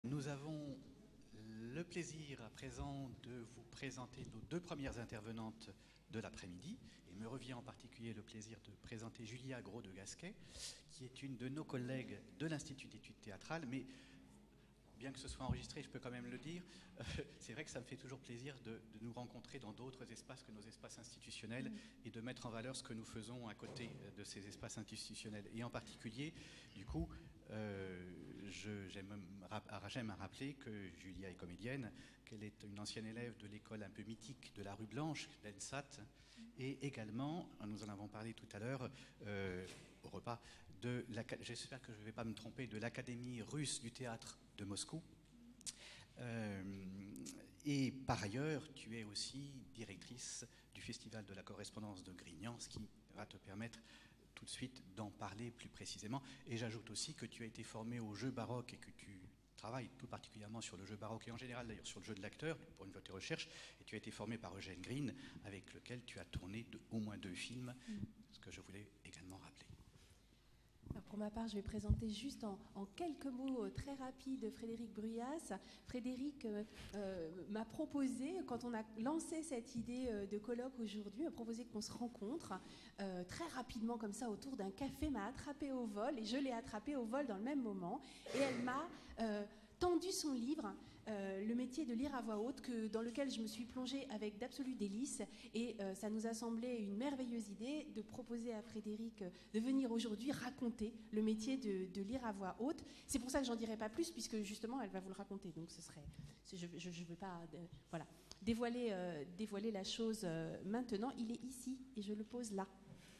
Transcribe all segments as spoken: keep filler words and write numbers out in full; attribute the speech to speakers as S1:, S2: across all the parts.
S1: Nous avons le plaisir à présent de vous présenter nos deux premières intervenantes de l'après-midi. Il me revient en particulier le plaisir de présenter Julia Gros de Gasquet, qui est une de nos collègues de l'Institut d'études théâtrales, mais bien que ce soit enregistré, je peux quand même le dire, euh, c'est vrai que ça me fait toujours plaisir de, de nous rencontrer dans d'autres espaces que nos espaces institutionnels et de mettre en valeur ce que nous faisons à côté de ces espaces institutionnels. Et en particulier, du coup, euh, j'aime à rappeler que Julia est comédienne, qu'elle est une ancienne élève de l'école un peu mythique de la rue Blanche, l'E N S A T, et également, nous en avons parlé tout à l'heure, euh, au repas, j'espère que je ne vais pas me tromper, de l'Académie russe du théâtre de Moscou. Euh, et par ailleurs, tu es aussi directrice du Festival de la correspondance de Grignan, ce qui va te permettre tout de suite d'en parler plus précisément. Et j'ajoute aussi que tu as été formée au jeu baroque et que tu travailles tout particulièrement sur le jeu baroque et en général d'ailleurs sur le jeu de l'acteur pour une de tes recherches. Et tu as été formée par Eugène Green, avec lequel tu as tourné de, au moins deux films, mmh. ce que je voulais également rappeler.
S2: Alors pour ma part, je vais présenter juste en, en quelques mots très rapides Frédéric Bruyas. Frédéric euh, euh, m'a proposé, quand on a lancé cette idée de colloque aujourd'hui, m'a proposé qu'on se rencontre euh, très rapidement comme ça autour d'un café, m'a attrapé au vol et je l'ai attrapé au vol dans le même moment. Et elle m'a euh, tendu son livre, euh, Le métier de lire à voix haute, que, dans lequel je me suis plongée avec d'absolues délices. Et euh, ça nous a semblé une merveilleuse idée de proposer à Frédéric euh, de venir aujourd'hui raconter le métier de, de lire à voix haute. C'est pour ça que j'en dirai pas plus, puisque justement, elle va vous le raconter. Donc ce serait, je ne veux pas euh, voilà, dévoiler, euh, dévoiler la chose euh, maintenant. Il est ici et je le pose là.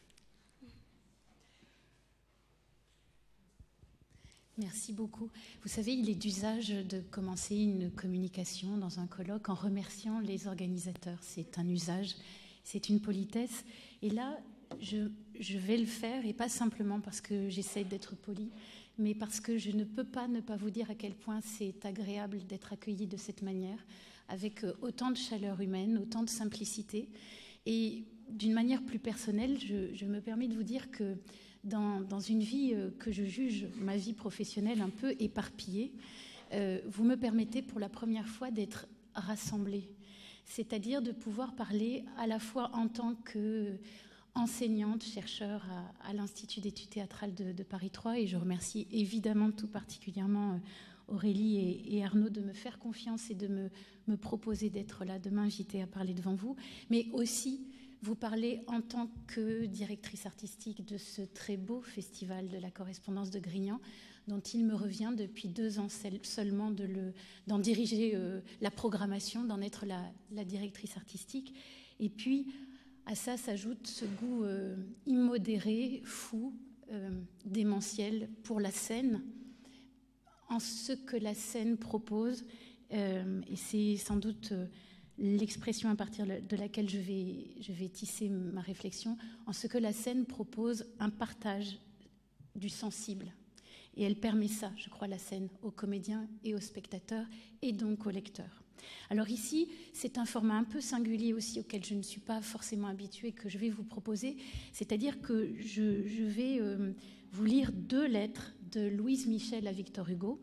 S3: Merci beaucoup. Vous savez, il est d'usage de commencer une communication dans un colloque en remerciant les organisateurs. C'est un usage, c'est une politesse. Et là, je, je vais le faire, et pas simplement parce que j'essaie d'être polie, mais parce que je ne peux pas ne pas vous dire à quel point c'est agréable d'être accueilli de cette manière, avec autant de chaleur humaine, autant de simplicité. Et d'une manière plus personnelle, je, je me permets de vous dire que Dans, dans une vie euh, que je juge, ma vie professionnelle un peu éparpillée, euh, vous me permettez pour la première fois d'être rassemblée, c'est-à-dire de pouvoir parler à la fois en tant qu'enseignante, chercheur à, à l'Institut d'études théâtrales de, de Paris trois, et je remercie évidemment tout particulièrement Aurélie et, et Arnaud de me faire confiance et de me, me proposer d'être là, de m'inviter à parler devant vous, mais aussi vous parlez en tant que directrice artistique de ce très beau festival de la correspondance de Grignan, dont il me revient depuis deux ans seulement de le, d'en diriger euh, la programmation, d'en être la, la directrice artistique. Et puis, à ça s'ajoute ce goût euh, immodéré, fou, euh, démentiel pour la scène, en ce que la scène propose. Euh, et c'est sans doute... Euh, l'expression à partir de laquelle je vais, je vais tisser ma réflexion, en ce que la scène propose un partage du sensible. Et elle permet ça, je crois, la scène, aux comédiens et aux spectateurs, et donc aux lecteurs. Alors ici, c'est un format un peu singulier aussi, auquel je ne suis pas forcément habituée, que je vais vous proposer, c'est-à-dire que je, je vais euh, vous lire deux lettres de Louise Michel à Victor Hugo.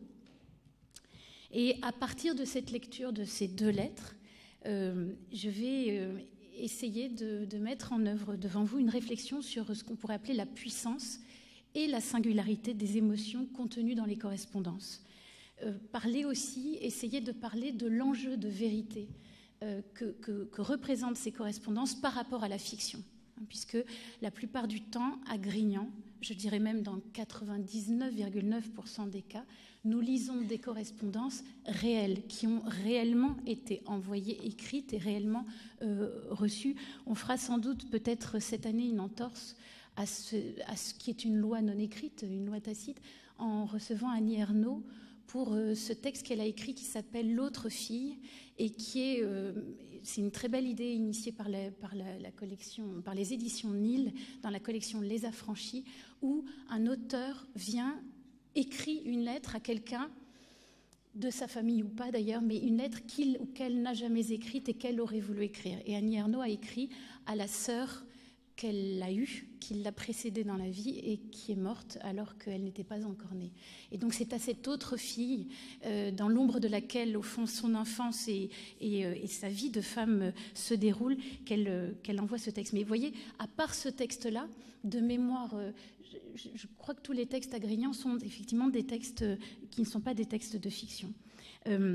S3: Et à partir de cette lecture de ces deux lettres, Euh, je vais euh, essayer de, de mettre en œuvre devant vous une réflexion sur ce qu'on pourrait appeler la puissance et la singularité des émotions contenues dans les correspondances. Euh, parler aussi, essayer de parler de l'enjeu de vérité euh, que, que, que représentent ces correspondances par rapport à la fiction, hein, puisque la plupart du temps, à Grignan, je dirais même dans quatre-vingt-dix-neuf virgule neuf pour cent des cas, nous lisons des correspondances réelles, qui ont réellement été envoyées, écrites et réellement euh, reçues. On fera sans doute peut-être cette année une entorse à ce, à ce qui est une loi non écrite, une loi tacite, en recevant Annie Ernaux pour euh, ce texte qu'elle a écrit qui s'appelle « L'autre fille » et qui est... Euh, c'est une très belle idée initiée par, la, par, la, la collection, par les éditions Nil, dans la collection Les Affranchis, où un auteur vient... écrit une lettre à quelqu'un, de sa famille ou pas d'ailleurs, mais une lettre qu'il ou qu'elle n'a jamais écrite et qu'elle aurait voulu écrire. Et Annie Ernaux a écrit à la sœur qu'elle a eue, qui l'a précédée dans la vie et qui est morte alors qu'elle n'était pas encore née. Et donc c'est à cette autre fille, euh, dans l'ombre de laquelle, au fond, son enfance et, et, euh, et sa vie de femme euh, se déroule, qu'elle euh, qu'elle envoie ce texte. Mais vous voyez, à part ce texte-là, de mémoire, euh, je, je crois que tous les textes à Grignan sont effectivement des textes euh, qui ne sont pas des textes de fiction. Euh,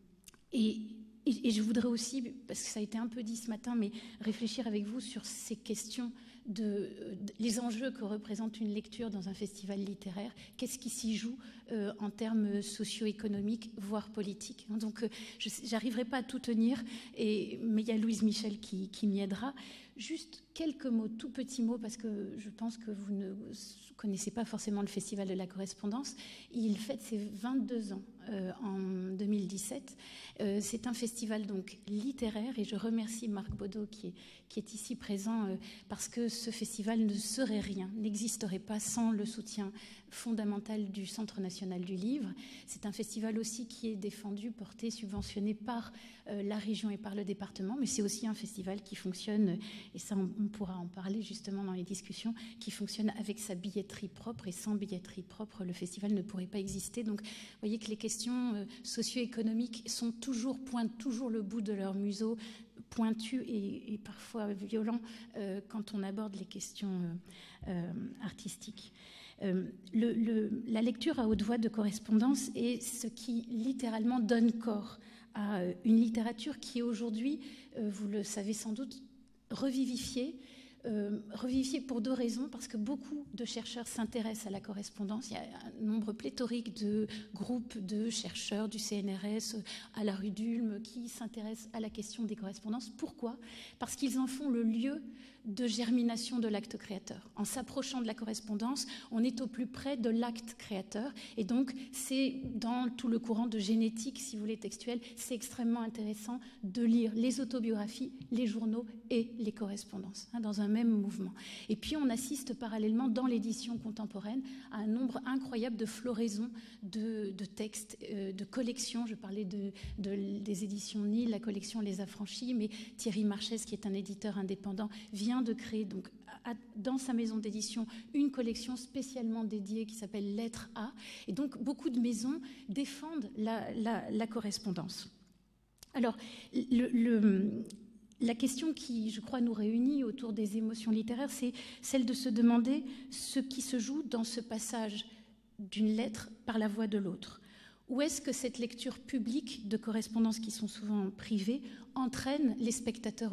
S3: et Et je voudrais aussi, parce que ça a été un peu dit ce matin, mais réfléchir avec vous sur ces questions, de, de les enjeux que représente une lecture dans un festival littéraire. Qu'est-ce qui s'y joue euh, en termes socio-économiques, voire politiques. Donc, euh, je n'arriverai pas à tout tenir, et, mais il y a Louise Michel qui, qui m'y aidera. Juste quelques mots, tout petits mots, parce que je pense que vous ne connaissez pas forcément le Festival de la Correspondance. Il fête ses vingt-deux ans euh, en deux mille dix-sept. Euh, c'est un festival donc littéraire, et je remercie Marc Baudot qui est, qui est ici présent, euh, parce que ce festival ne serait rien, n'existerait pas sans le soutien fondamental du Centre national du livre. C'est un festival aussi qui est défendu, porté, subventionné par euh, la région et par le département, mais c'est aussi un festival qui fonctionne, et ça on, on pourra en parler justement dans les discussions, qui fonctionne avec sa billetterie propre, et sans billetterie propre, le festival ne pourrait pas exister. Donc vous voyez que les questions euh, socio-économiques sont toujours, pointent toujours le bout de leur museau, pointu et, et parfois violent euh, quand on aborde les questions euh, euh, artistiques. Euh, le, le, la lecture à haute voix de Correspondance est ce qui littéralement donne corps à une littérature qui est aujourd'hui, euh, vous le savez sans doute, revivifiée. Euh, revivifiée pour deux raisons, parce que beaucoup de chercheurs s'intéressent à la correspondance. Il y a un nombre pléthorique de groupes de chercheurs du C N R S, à la rue d'Ulm, qui s'intéressent à la question des correspondances. Pourquoi ? Parce qu'ils en font le lieu de germination de l'acte créateur. En s'approchant de la correspondance, on est au plus près de l'acte créateur, et donc c'est dans tout le courant de génétique, si vous voulez, textuelle, c'est extrêmement intéressant de lire les autobiographies, les journaux et les correspondances, hein, dans un même mouvement. Et puis on assiste parallèlement dans l'édition contemporaine à un nombre incroyable de floraisons de, de textes, euh, de collections. Je parlais de, de, des éditions Nil, la collection Les Affranchis, mais Thierry Marchès, qui est un éditeur indépendant, vient de créer donc, à, dans sa maison d'édition une collection spécialement dédiée qui s'appelle Lettres A. Et donc beaucoup de maisons défendent la, la, la correspondance. Alors, le... le La question qui, je crois, nous réunit autour des émotions littéraires, c'est celle de se demander ce qui se joue dans ce passage d'une lettre par la voix de l'autre. Où est-ce que cette lecture publique de correspondances qui sont souvent privées entraîne les spectateurs-auditeurs ?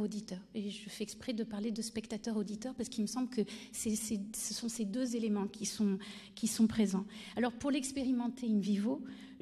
S3: Et je fais exprès de parler de spectateurs-auditeurs parce qu'il me semble que c'est, c'est, ce sont ces deux éléments qui sont, qui sont présents. Alors, pour l'expérimenter in vivo,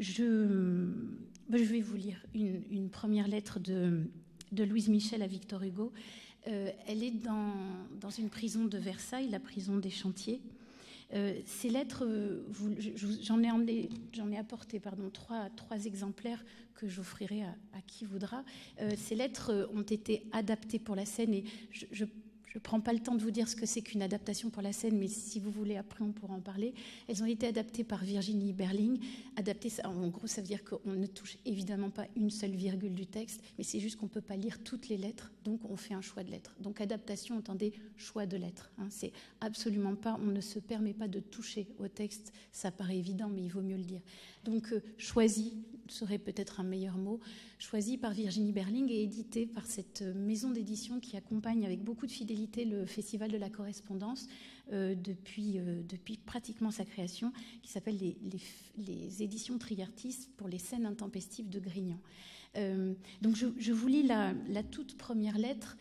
S3: je, je vais vous lire une, une première lettre de... de Louise Michel à Victor Hugo. Euh, elle est dans, dans une prison de Versailles, la prison des Chantiers. Euh, ces lettres, vous, j'en, ai emmené, j'en ai apporté pardon, trois, trois exemplaires que j'offrirai à, à qui voudra. Euh, ces lettres ont été adaptées pour la scène, et je... je Je ne prends pas le temps de vous dire ce que c'est qu'une adaptation pour la scène, mais si vous voulez, après, on pourra en parler. Elles ont été adaptées par Virginie Berling. Adaptées, en gros, ça veut dire qu'on ne touche évidemment pas une seule virgule du texte, mais c'est juste qu'on ne peut pas lire toutes les lettres, donc on fait un choix de lettres. Donc adaptation, entendez, choix de lettres. Hein, c'est absolument pas, on ne se permet pas de toucher au texte, ça paraît évident, mais il vaut mieux le dire. Donc euh, choisi serait peut-être un meilleur mot, choisi par Virginie Berling et édité par cette maison d'édition qui accompagne avec beaucoup de fidélité le Festival de la Correspondance euh, depuis, euh, depuis pratiquement sa création, qui s'appelle les, les, les éditions Triartis pour les scènes intempestives de Grignan. Euh, donc je, je vous lis la, la toute première lettre.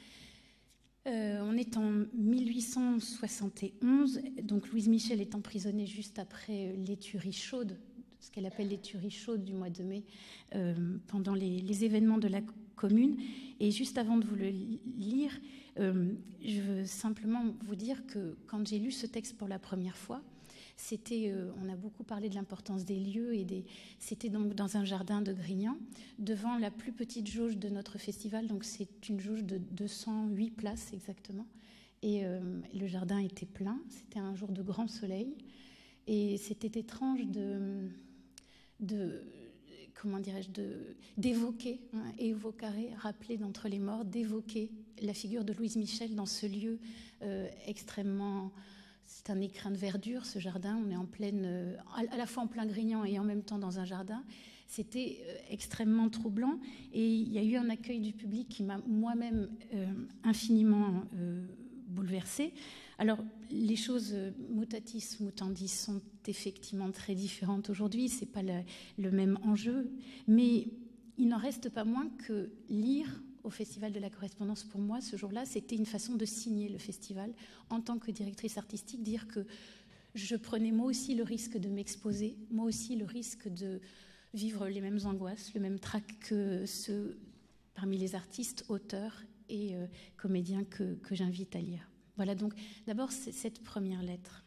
S3: Euh, on est en mille huit cent soixante et onze, donc Louise Michel est emprisonnée juste après l'éturie chaude, ce qu'elle appelle l'éturie chaude du mois de mai, euh, pendant les, les événements de la Commune. Et juste avant de vous le lire, euh, je veux simplement vous dire que quand j'ai lu ce texte pour la première fois, c'était, euh, on a beaucoup parlé de l'importance des lieux, et des, c'était donc dans un jardin de Grignan, devant la plus petite jauge de notre festival, donc c'est une jauge de deux cent huit places exactement, et euh, le jardin était plein, c'était un jour de grand soleil, et c'était étrange de... de comment dirais-je, de, d'évoquer, hein, évocare, rappeler d'entre les morts, d'évoquer la figure de Louise Michel dans ce lieu euh, extrêmement... C'est un écrin de verdure, ce jardin. On est en pleine, euh, à la fois en plein Grignan et en même temps dans un jardin. C'était euh, extrêmement troublant. Et il y a eu un accueil du public qui m'a moi-même euh, infiniment euh, bouleversée. Alors, les choses euh, mutatis mutandis sont effectivement très différentes aujourd'hui. Ce n'est pas le, le même enjeu. Mais il n'en reste pas moins que lire au Festival de la Correspondance, pour moi, ce jour-là, c'était une façon de signer le festival. En tant que directrice artistique, dire que je prenais moi aussi le risque de m'exposer, moi aussi le risque de vivre les mêmes angoisses, le même trac que ceux parmi les artistes, auteurs et euh, comédiens que, que j'invite à lire. Voilà, donc d'abord c'est cette première lettre.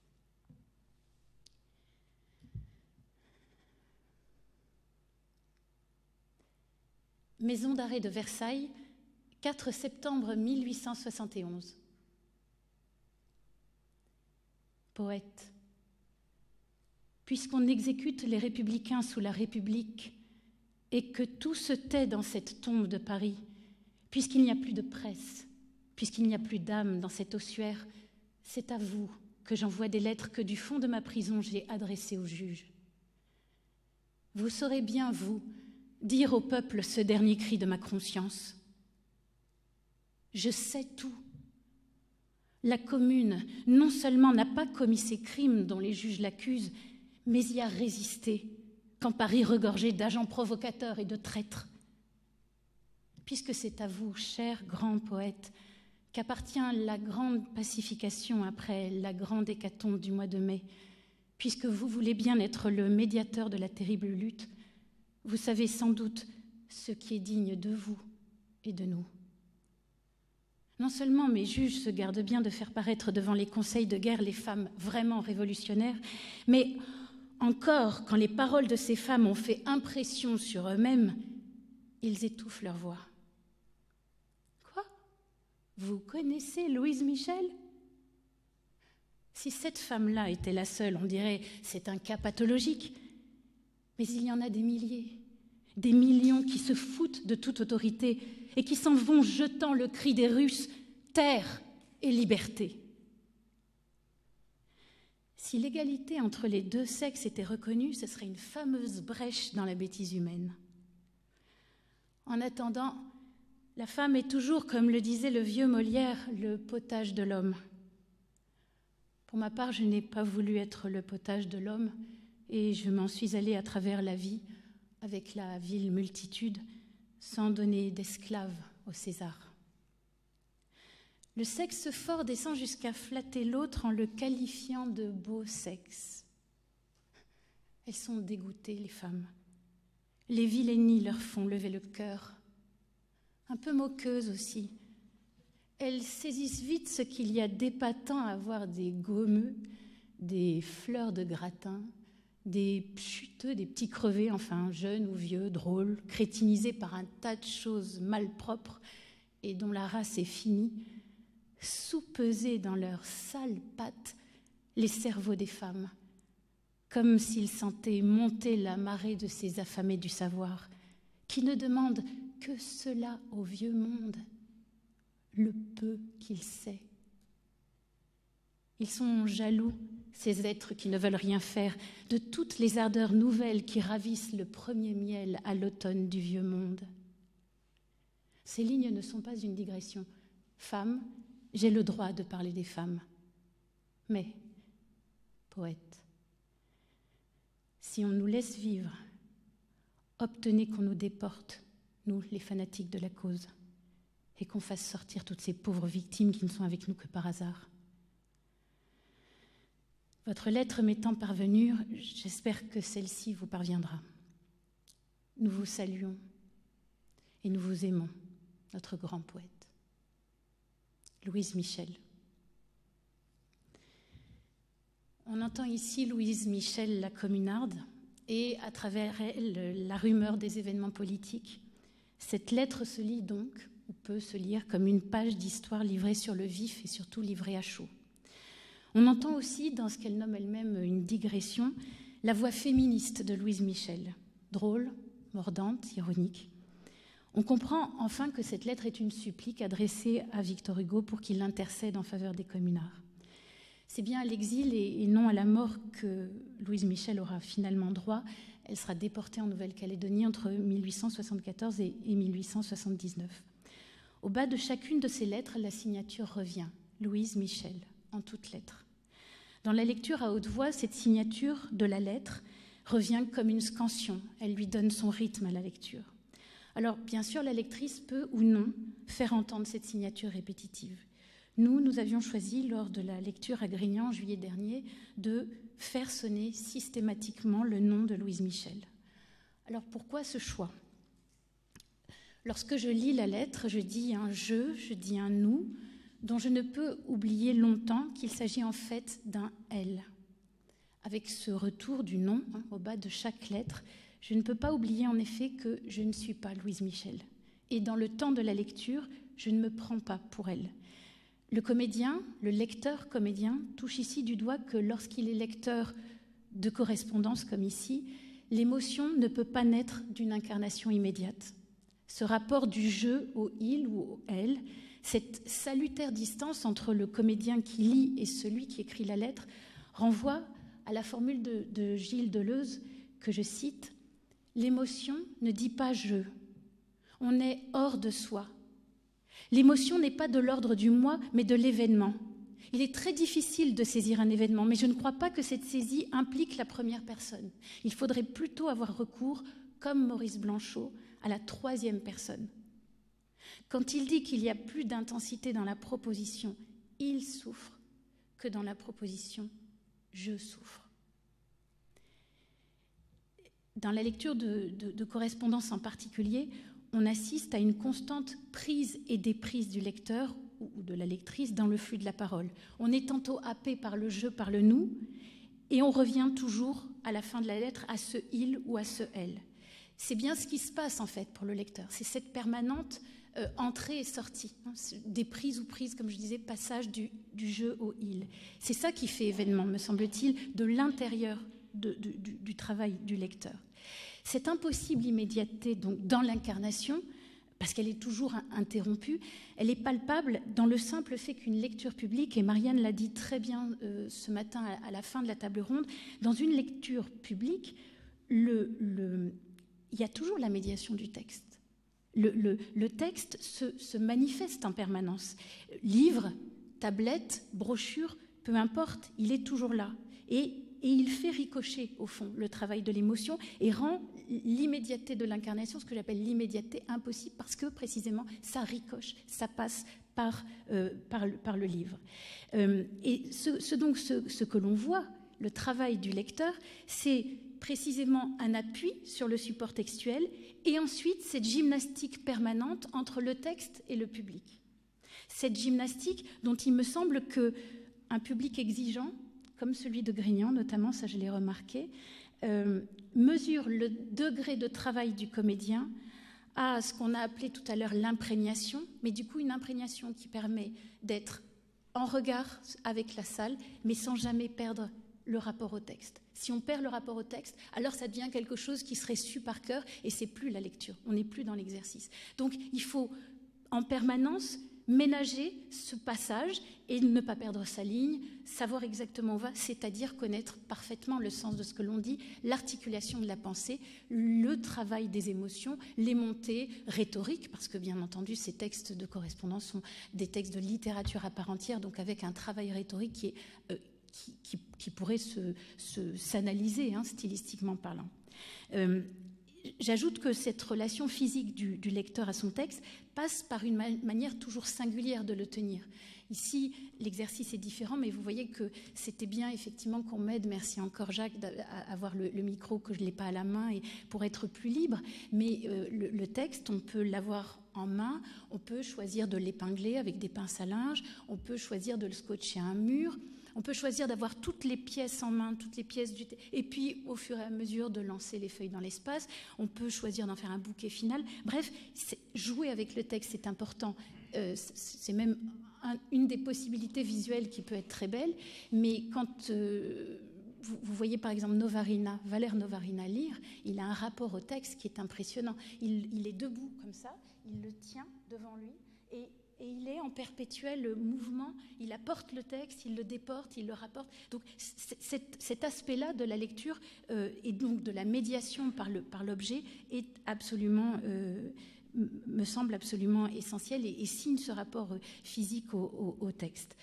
S3: Maison d'arrêt de Versailles, quatre septembre mille huit cent soixante et onze. Poète. Puisqu'on exécute les républicains sous la République et que tout se tait dans cette tombe de Paris, puisqu'il n'y a plus de presse, puisqu'il n'y a plus d'âme dans cet ossuaire, c'est à vous que j'envoie des lettres que du fond de ma prison j'ai adressées au juge. Vous saurez bien, vous, dire au peuple ce dernier cri de ma conscience. Je sais tout. La Commune, non seulement n'a pas commis ces crimes dont les juges l'accusent, mais y a résisté quand Paris regorgeait d'agents provocateurs et de traîtres. Puisque c'est à vous, cher grand poète, qu'appartient la grande pacification après la grande hécatombe du mois de mai, puisque vous voulez bien être le médiateur de la terrible lutte, vous savez sans doute ce qui est digne de vous et de nous. Non seulement mes juges se gardent bien de faire paraître devant les conseils de guerre les femmes vraiment révolutionnaires, mais encore, quand les paroles de ces femmes ont fait impression sur eux-mêmes, ils étouffent leur voix. Quoi ? Vous connaissez Louise Michel ? Si cette femme-là était la seule, on dirait c'est un cas pathologique. Mais il y en a des milliers, des millions qui se foutent de toute autorité et qui s'en vont jetant le cri des Russes « terre et liberté ». Si l'égalité entre les deux sexes était reconnue, ce serait une fameuse brèche dans la bêtise humaine. En attendant, la femme est toujours, comme le disait le vieux Molière, le potage de l'homme. Pour ma part, je n'ai pas voulu être le potage de l'homme, et je m'en suis allée à travers la vie avec la vile multitude sans donner d'esclaves au César. Le sexe fort descend jusqu'à flatter l'autre en le qualifiant de beau sexe. Elles sont dégoûtées, les femmes. Les vilainies leur font lever le cœur. Un peu moqueuses aussi. Elles saisissent vite ce qu'il y a d'épatant à voir des gommeux, des fleurs de gratin, des chuteux, des petits crevés, enfin jeunes ou vieux, drôles, crétinisés par un tas de choses malpropres et dont la race est finie, sous-peser dans leurs sales pattes les cerveaux des femmes, comme s'ils sentaient monter la marée de ces affamés du savoir, qui ne demandent que cela au vieux monde, le peu qu'il sait. Ils sont jaloux, ces êtres qui ne veulent rien faire, de toutes les ardeurs nouvelles qui ravissent le premier miel à l'automne du vieux monde. Ces lignes ne sont pas une digression. Femme, j'ai le droit de parler des femmes. Mais, poète, si on nous laisse vivre, obtenez qu'on nous déporte, nous, les fanatiques de la cause, et qu'on fasse sortir toutes ces pauvres victimes qui ne sont avec nous que par hasard. Votre lettre m'étant parvenue, j'espère que celle-ci vous parviendra. Nous vous saluons et nous vous aimons, notre grand poète. Louise Michel. On entend ici Louise Michel, la communarde, et à travers elle, la rumeur des événements politiques. Cette lettre se lit donc, ou peut se lire, comme une page d'histoire livrée sur le vif et surtout livrée à chaud. On entend aussi, dans ce qu'elle nomme elle-même une digression, la voix féministe de Louise Michel. drôle, mordante, ironique. On comprend enfin que cette lettre est une supplique adressée à Victor Hugo pour qu'il intercède en faveur des communards. C'est bien à l'exil et non à la mort que Louise Michel aura finalement droit. Elle sera déportée en Nouvelle-Calédonie entre mille huit cent soixante-quatorze et mille huit cent soixante-dix-neuf. Au bas de chacune de ces lettres, la signature revient, Louise Michel, en toutes lettres. Dans la lecture à haute voix, cette signature de la lettre revient comme une scansion. Elle lui donne son rythme à la lecture. Alors, bien sûr, la lectrice peut ou non faire entendre cette signature répétitive. Nous, nous avions choisi, lors de la lecture à Grignan en juillet dernier, de faire sonner systématiquement le nom de Louise Michel. Alors, pourquoi ce choix ? Lorsque je lis la lettre, je dis un « je », je dis un « nous », dont je ne peux oublier longtemps qu'il s'agit en fait d'un « elle ». Avec ce retour du nom hein, au bas de chaque lettre, je ne peux pas oublier en effet que je ne suis pas Louise Michel. Et dans le temps de la lecture, je ne me prends pas pour elle. Le comédien, le lecteur comédien, touche ici du doigt que lorsqu'il est lecteur de correspondance comme ici, l'émotion ne peut pas naître d'une incarnation immédiate. Ce rapport du je au il ou au elle, cette salutaire distance entre le comédien qui lit et celui qui écrit la lettre, renvoie à la formule de, de Gilles Deleuze que je cite « L'émotion ne dit pas « je ». On est hors de soi. L'émotion n'est pas de l'ordre du moi, mais de l'événement. Il est très difficile de saisir un événement, mais je ne crois pas que cette saisie implique la première personne. Il faudrait plutôt avoir recours, comme Maurice Blanchot, à la troisième personne. Quand il dit qu'il y a plus d'intensité dans la proposition « il souffre » que dans la proposition « je souffre ». Dans la lecture de, de, de correspondance en particulier, on assiste à une constante prise et déprise du lecteur ou de la lectrice dans le flux de la parole. On est tantôt happé par le « je », par le « nous », et on revient toujours à la fin de la lettre à ce « il » ou à ce « elle ». C'est bien ce qui se passe en fait pour le lecteur. C'est cette permanente euh, entrée et sortie, hein, des prises ou prises, comme je disais, passage du, du « je » au « il ». C'est ça qui fait événement, me semble-t-il, de l'intérieur de, de, du, du travail du lecteur. Cette impossible immédiateté donc, dans l'incarnation, parce qu'elle est toujours interrompue, elle est palpable dans le simple fait qu'une lecture publique, et Marianne l'a dit très bien euh, ce matin à, à la fin de la table ronde, dans une lecture publique, le, le, il y a toujours la médiation du texte. Le, le, le texte se, se manifeste en permanence. Livre, tablette, brochure, peu importe, il est toujours là. Et Et il fait ricocher, au fond, le travail de l'émotion et rend l'immédiateté de l'incarnation, ce que j'appelle l'immédiateté, impossible parce que, précisément, ça ricoche, ça passe par, euh, par, le, par le livre. Euh, et ce, ce, donc, ce, ce que l'on voit, le travail du lecteur, c'est précisément un appui sur le support textuel et ensuite cette gymnastique permanente entre le texte et le public. Cette gymnastique dont il me semble qu'un public exigeant, comme celui de Grignan notamment, ça je l'ai remarqué, euh, mesure le degré de travail du comédien à ce qu'on a appelé tout à l'heure l'imprégnation, mais du coup une imprégnation qui permet d'être en regard avec la salle, mais sans jamais perdre le rapport au texte. Si on perd le rapport au texte, alors ça devient quelque chose qui serait su par cœur et c'est plus la lecture, on n'est plus dans l'exercice. Donc il faut en permanence ménager ce passage et ne pas perdre sa ligne, savoir exactement où on va, c'est-à-dire connaître parfaitement le sens de ce que l'on dit, l'articulation de la pensée, le travail des émotions, les montées rhétoriques, parce que bien entendu ces textes de correspondance sont des textes de littérature à part entière, donc avec un travail rhétorique qui, est, euh, qui, qui, qui pourrait se, se, s'analyser hein, stylistiquement parlant. Euh, J'ajoute que cette relation physique du, du lecteur à son texte passe par une ma- manière toujours singulière de le tenir. Ici, l'exercice est différent, mais vous voyez que c'était bien effectivement qu'on m'aide, merci encore Jacques, à avoir le, le micro, que je ne l'ai pas à la main, et pour être plus libre. Mais euh, le, le texte, on peut l'avoir en main, on peut choisir de l'épingler avec des pinces à linge, on peut choisir de le scotcher à un mur, on peut choisir d'avoir toutes les pièces en main, toutes les pièces du texte, et puis au fur et à mesure de lancer les feuilles dans l'espace. On peut choisir d'en faire un bouquet final. Bref, jouer avec le texte, c'est important. Euh, c'est même un, une des possibilités visuelles qui peut être très belle. Mais quand euh, vous, vous voyez par exemple Novarina, Valère Novarina lire, il a un rapport au texte qui est impressionnant. Il, il est debout comme ça, il le tient devant lui et, et il est en perpétuel mouvement. Il apporte le texte, il le déporte, il le rapporte. Donc cet, cet aspect-là de la lecture euh, et donc de la médiation par, le, par l'objet est absolument... Euh, me semble absolument essentiel et, et signe ce rapport physique au, au, au texte.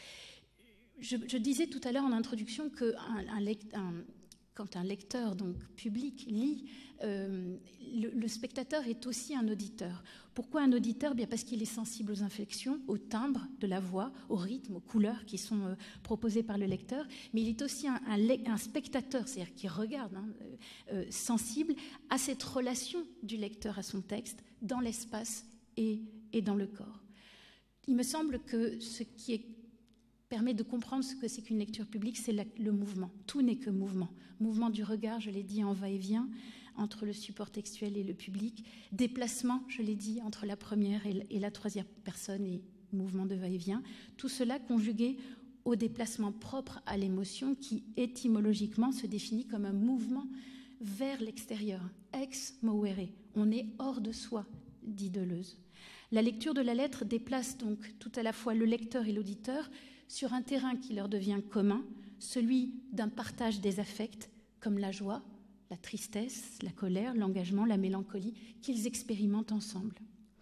S3: Je, je disais tout à l'heure en introduction que un, un lect, un, quand un lecteur donc, public lit, euh, le, le spectateur est aussi un auditeur. Pourquoi un auditeur ? Bien parce qu'il est sensible aux inflexions, au timbre de la voix, au rythme, aux couleurs qui sont euh, proposées par le lecteur, mais il est aussi un, un, un spectateur, c'est-à-dire qui regarde, hein, euh, sensible à cette relation du lecteur à son texte dans l'espace et, et dans le corps. Il me semble que ce qui est permet de comprendre ce que c'est qu'une lecture publique, c'est la, le mouvement. Tout n'est que mouvement. Mouvement du regard, je l'ai dit, en va-et-vient, entre le support textuel et le public. Déplacement, je l'ai dit, entre la première et, et la troisième personne et mouvement de va-et-vient. Tout cela conjugué au déplacement propre à l'émotion qui, étymologiquement, se définit comme un mouvement vers l'extérieur. Ex movere. On est hors de soi, dit Deleuze. La lecture de la lettre déplace donc tout à la fois le lecteur et l'auditeur sur un terrain qui leur devient commun, celui d'un partage des affects, comme la joie, la tristesse, la colère, l'engagement, la mélancolie, qu'ils expérimentent ensemble.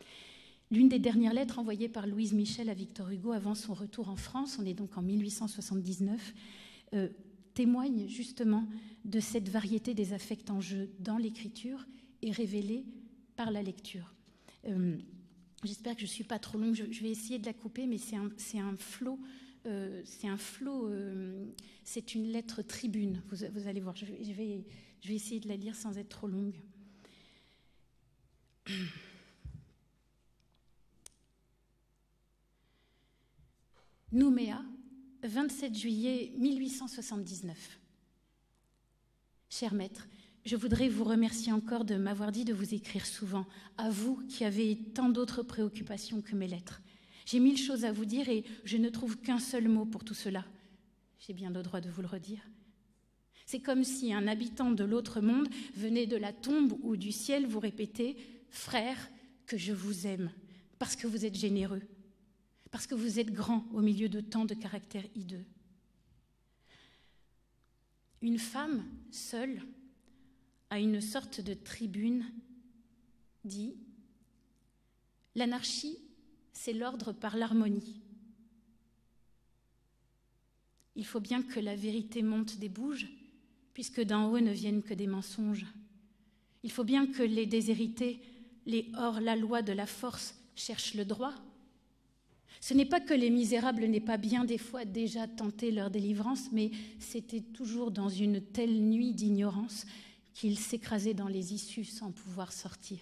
S3: L'une des dernières lettres envoyées par Louise Michel à Victor Hugo avant son retour en France, on est donc en mille huit cent soixante-dix-neuf, euh, témoigne justement de cette variété des affects en jeu dans l'écriture et révélée par la lecture. Euh, j'espère que je ne suis pas trop longue, je, je vais essayer de la couper, mais c'est un, c'est un flot... Euh, c'est un flot, euh, c'est une lettre tribune, vous, vous allez voir, je vais, je, vais, je vais essayer de la lire sans être trop longue. Nouméa, vingt-sept juillet mille huit cent soixante-dix-neuf. Cher maître, je voudrais vous remercier encore de m'avoir dit de vous écrire souvent, à vous qui avez tant d'autres préoccupations que mes lettres. J'ai mille choses à vous dire et je ne trouve qu'un seul mot pour tout cela. J'ai bien le droit de vous le redire. C'est comme si un habitant de l'autre monde venait de la tombe ou du ciel vous répéter « Frère, que je vous aime, parce que vous êtes généreux, parce que vous êtes grand au milieu de tant de caractères hideux. » Une femme, seule, à une sorte de tribune, dit « L'anarchie, c'est l'ordre par l'harmonie. Il faut bien que la vérité monte des bouges, puisque d'en haut ne viennent que des mensonges. Il faut bien que les déshérités, les hors-la-loi de la force, cherchent le droit. Ce n'est pas que les misérables n'aient pas bien des fois déjà tenté leur délivrance, mais c'était toujours dans une telle nuit d'ignorance qu'ils s'écrasaient dans les issues sans pouvoir sortir.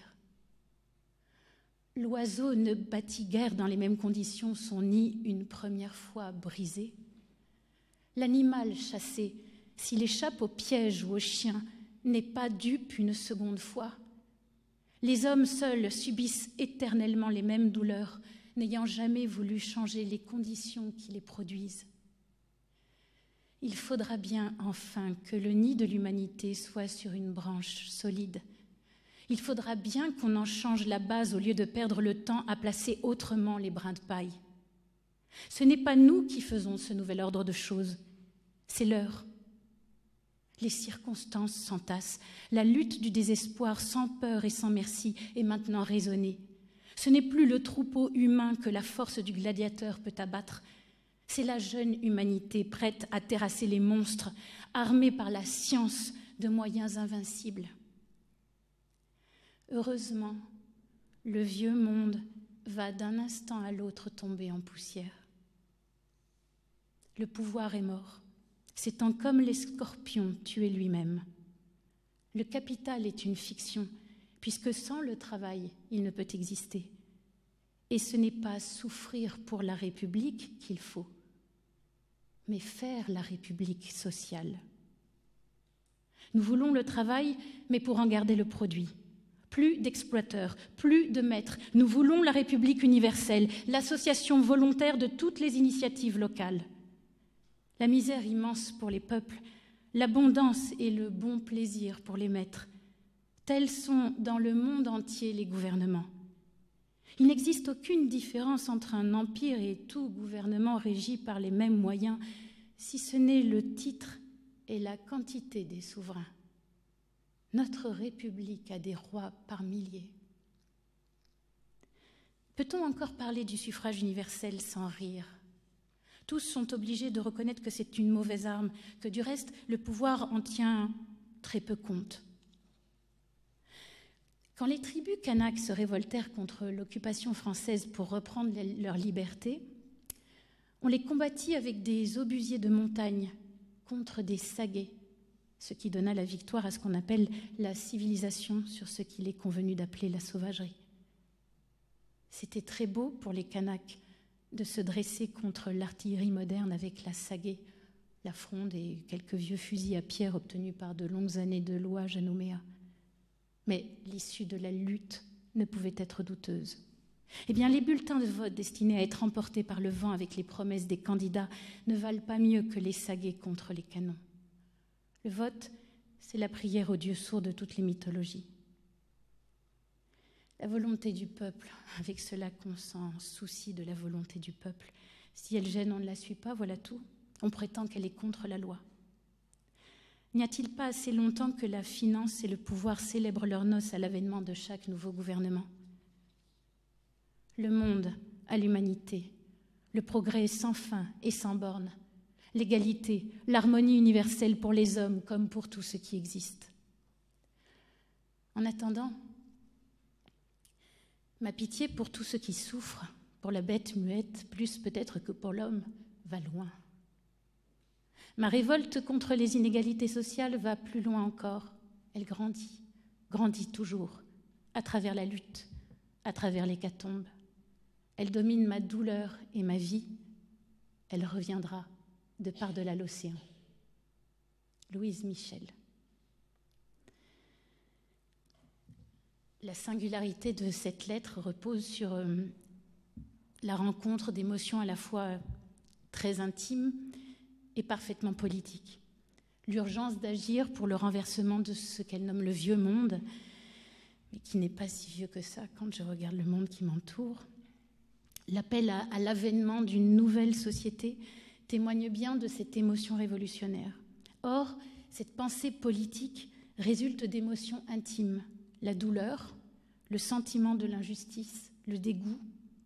S3: L'oiseau ne bâtit guère dans les mêmes conditions son nid une première fois brisé. L'animal chassé, s'il échappe au piège ou au chien, n'est pas dupe une seconde fois. Les hommes seuls subissent éternellement les mêmes douleurs, n'ayant jamais voulu changer les conditions qui les produisent. Il faudra bien enfin que le nid de l'humanité soit sur une branche solide. Il faudra bien qu'on en change la base au lieu de perdre le temps à placer autrement les brins de paille. Ce n'est pas nous qui faisons ce nouvel ordre de choses, c'est l'heure. Les circonstances s'entassent, la lutte du désespoir sans peur et sans merci est maintenant raisonnée. Ce n'est plus le troupeau humain que la force du gladiateur peut abattre, c'est la jeune humanité prête à terrasser les monstres, armée par la science de moyens invincibles. Heureusement, le vieux monde va d'un instant à l'autre tomber en poussière. Le pouvoir est mort, s'étant comme les scorpions tué lui-même. Le capital est une fiction, puisque sans le travail, il ne peut exister. Et ce n'est pas souffrir pour la République qu'il faut, mais faire la République sociale. Nous voulons le travail, mais pour en garder le produit. Plus d'exploiteurs, plus de maîtres. Nous voulons la République universelle, l'association volontaire de toutes les initiatives locales. La misère immense pour les peuples, l'abondance et le bon plaisir pour les maîtres. Tels sont dans le monde entier les gouvernements. Il n'existe aucune différence entre un empire et tout gouvernement régi par les mêmes moyens, si ce n'est le titre et la quantité des souverains. Notre République a des rois par milliers. Peut-on encore parler du suffrage universel sans rire ? Tous sont obligés de reconnaître que c'est une mauvaise arme, que du reste, le pouvoir en tient très peu compte. Quand les tribus Kanaks se révoltèrent contre l'occupation française pour reprendre leur liberté, on les combattit avec des obusiers de montagne contre des saguets, ce qui donna la victoire à ce qu'on appelle la civilisation sur ce qu'il est convenu d'appeler la sauvagerie. C'était très beau pour les Kanaks de se dresser contre l'artillerie moderne avec la sagaie, la fronde et quelques vieux fusils à pierre obtenus par de longues années de louage à Nouméa. Mais l'issue de la lutte ne pouvait être douteuse. Eh bien, les bulletins de vote destinés à être emportés par le vent avec les promesses des candidats ne valent pas mieux que les saguets contre les canons. Le vote, c'est la prière au Dieu sourd de toutes les mythologies. La volonté du peuple, avec cela qu'on s'en soucie de la volonté du peuple. Si elle gêne, on ne la suit pas, voilà tout. On prétend qu'elle est contre la loi. N'y a-t-il pas assez longtemps que la finance et le pouvoir célèbrent leurs noces à l'avènement de chaque nouveau gouvernement ? Le monde à l'humanité, le progrès sans fin et sans bornes, l'égalité, l'harmonie universelle pour les hommes comme pour tout ce qui existe. En attendant, ma pitié pour tout ce qui souffre, pour la bête muette, plus peut-être que pour l'homme, va loin. Ma révolte contre les inégalités sociales va plus loin encore. Elle grandit, grandit toujours, à travers la lutte, à travers l'hécatombe. Elle domine ma douleur et ma vie. Elle reviendra de par-delà l'océan. Louise Michel. La singularité de cette lettre repose sur euh, la rencontre d'émotions à la fois très intimes et parfaitement politiques. L'urgence d'agir pour le renversement de ce qu'elle nomme le vieux monde, mais qui n'est pas si vieux que ça quand je regarde le monde qui m'entoure. L'appel à, à l'avènement d'une nouvelle société témoigne bien de cette émotion révolutionnaire. Or, cette pensée politique résulte d'émotions intimes. La douleur, le sentiment de l'injustice, le dégoût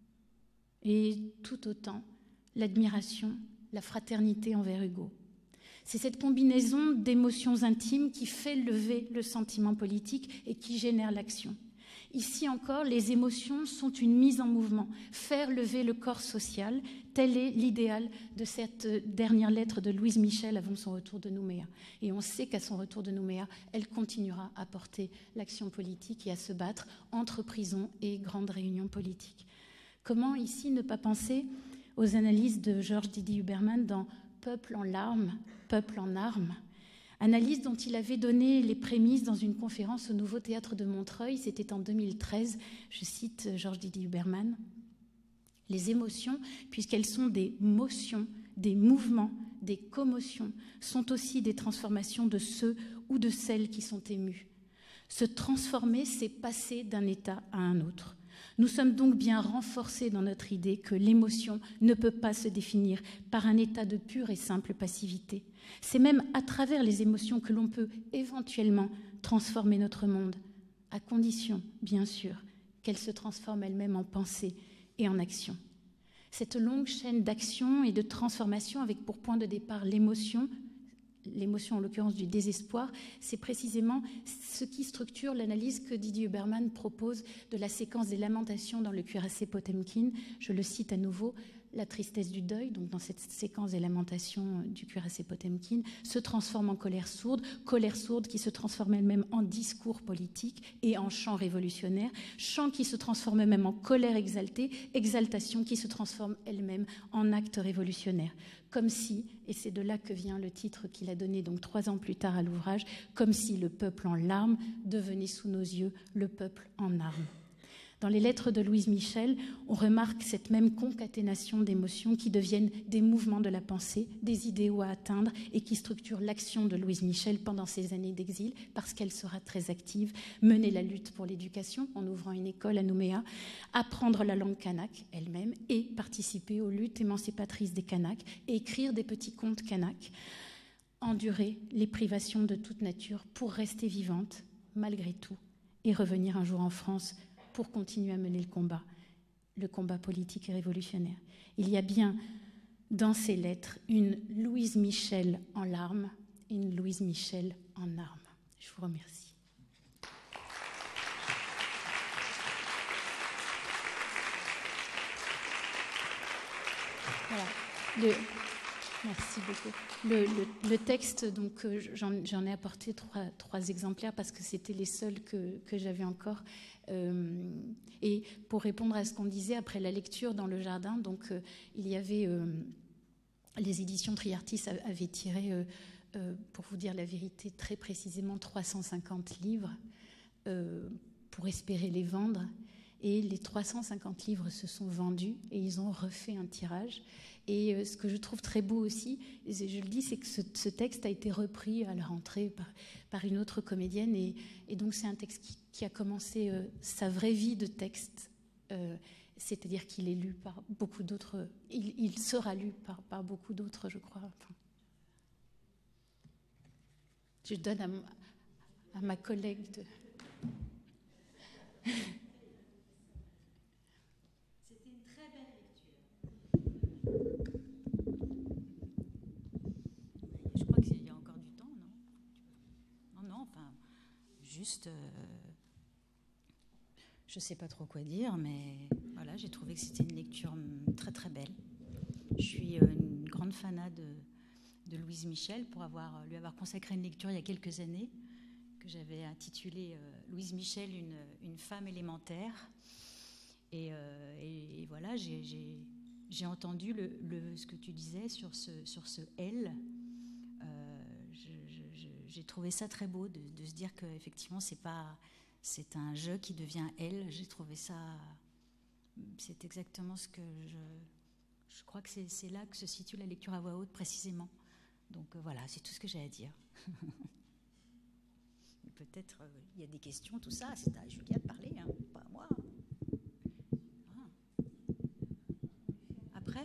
S3: et tout autant l'admiration, la fraternité envers Hugo. C'est cette combinaison d'émotions intimes qui fait lever le sentiment politique et qui génère l'action. Ici encore, les émotions sont une mise en mouvement, faire lever le corps social, tel est l'idéal de cette dernière lettre de Louise Michel avant son retour de Nouméa. Et on sait qu'à son retour de Nouméa, elle continuera à porter l'action politique et à se battre entre prison et grandes réunions politiques. Comment ici ne pas penser aux analyses de Georges Didier Huberman dans « Peuple en larmes, peuple en armes », analyse dont il avait donné les prémices dans une conférence au Nouveau Théâtre de Montreuil, c'était en deux mille treize, je cite Georges Didier Huberman. Les émotions, puisqu'elles sont des motions, des mouvements, des commotions, sont aussi des transformations de ceux ou de celles qui sont émus. Se transformer, c'est passer d'un état à un autre. Nous sommes donc bien renforcés dans notre idée que l'émotion ne peut pas se définir par un état de pure et simple passivité. C'est même à travers les émotions que l'on peut éventuellement transformer notre monde, à condition, bien sûr, qu'elle se transforme elle-même en pensée et en action. Cette longue chaîne d'action et de transformation avec pour point de départ l'émotion, l'émotion en l'occurrence du désespoir, c'est précisément ce qui structure l'analyse que Didier Huberman propose de la séquence des lamentations dans le cuirassé Potemkin. Je le cite à nouveau. La tristesse du deuil, donc dans cette séquence des lamentations du cuirassé Potemkin, se transforme en colère sourde, colère sourde qui se transforme elle-même en discours politique et en chant révolutionnaire, chant qui se transforme même en colère exaltée, exaltation qui se transforme elle-même en acte révolutionnaire. Comme si, et c'est de là que vient le titre qu'il a donné donc trois ans plus tard à l'ouvrage, comme si le peuple en larmes devenait sous nos yeux le peuple en armes. Dans les lettres de Louise Michel, on remarque cette même concaténation d'émotions qui deviennent des mouvements de la pensée, des idéaux à atteindre et qui structurent l'action de Louise Michel pendant ses années d'exil, parce qu'elle sera très active, mener la lutte pour l'éducation en ouvrant une école à Nouméa, apprendre la langue kanak elle-même et participer aux luttes émancipatrices des Kanaks et écrire des petits contes kanaks, endurer les privations de toute nature pour rester vivante malgré tout et revenir un jour en France pour continuer à mener le combat, le combat politique et révolutionnaire. Il y a bien dans ces lettres une Louise Michel en larmes et une Louise Michel en armes. Je vous remercie. Voilà. Le... Merci beaucoup. Le, le, le texte, donc, j'en, j'en ai apporté trois, trois exemplaires parce que c'était les seuls que, que j'avais encore. Euh, et pour répondre à ce qu'on disait après la lecture dans le jardin, donc, euh, il y avait... Euh, les éditions Triartis avaient tiré, euh, euh, pour vous dire la vérité, très précisément trois cent cinquante livres euh, pour espérer les vendre. Et les trois cent cinquante livres se sont vendus et ils ont refait un tirage. Et euh, ce que je trouve très beau aussi, et je le dis, c'est que ce, ce texte a été repris à la rentrée par, par une autre comédienne. Et, et donc c'est un texte qui, qui a commencé euh, sa vraie vie de texte. Euh, c'est-à-dire qu'il est lu par beaucoup d'autres, il, il sera lu par, par beaucoup d'autres, je crois. Enfin, je donne à, à ma collègue de...
S4: C'était une très belle lecture. Je crois qu'il y a encore du temps, non? Non, non, enfin, juste... Euh, je ne sais pas trop quoi dire, mais voilà, j'ai trouvé que c'était une lecture très très belle. Je suis une grande fanat de, de Louise Michel pour avoir, lui avoir consacré une lecture il y a quelques années que j'avais intitulée euh, Louise Michel, une, une femme élémentaire. Et, euh, et, et voilà, j'ai, j'ai, j'ai entendu le, le, ce que tu disais sur ce, sur ce elle. Euh, je, je, je, j'ai trouvé ça très beau de, de se dire qu'effectivement, c'est pas... C'est un je qui devient elle. J'ai trouvé ça... C'est exactement ce que je... Je crois que c'est, c'est là que se situe la lecture à voix haute, précisément. Donc euh, voilà, c'est tout ce que j'ai à dire. Peut-être il euh, y a des questions, tout ça. C'est à Julia de parler, hein, pas à moi. Ah. Après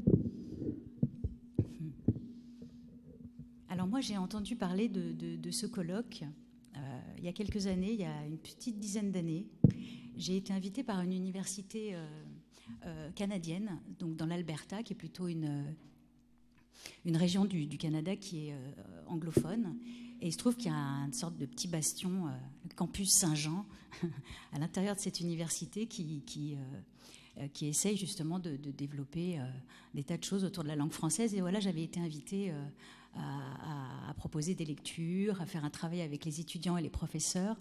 S4: Alors moi, j'ai entendu parler de, de, de ce colloque. Euh, il y a quelques années, il y a une petite dizaine d'années, j'ai été invitée par une université euh, euh, canadienne, donc dans l'Alberta, qui est plutôt une, une région du, du Canada qui est euh, anglophone. Et il se trouve qu'il y a une sorte de petit bastion, euh, le campus Saint-Jean, à l'intérieur de cette université qui, qui, euh, qui essaye justement de, de développer euh, des tas de choses autour de la langue française. Et voilà, j'avais été invitée... Euh, À, à, à proposer des lectures, à faire un travail avec les étudiants et les professeurs.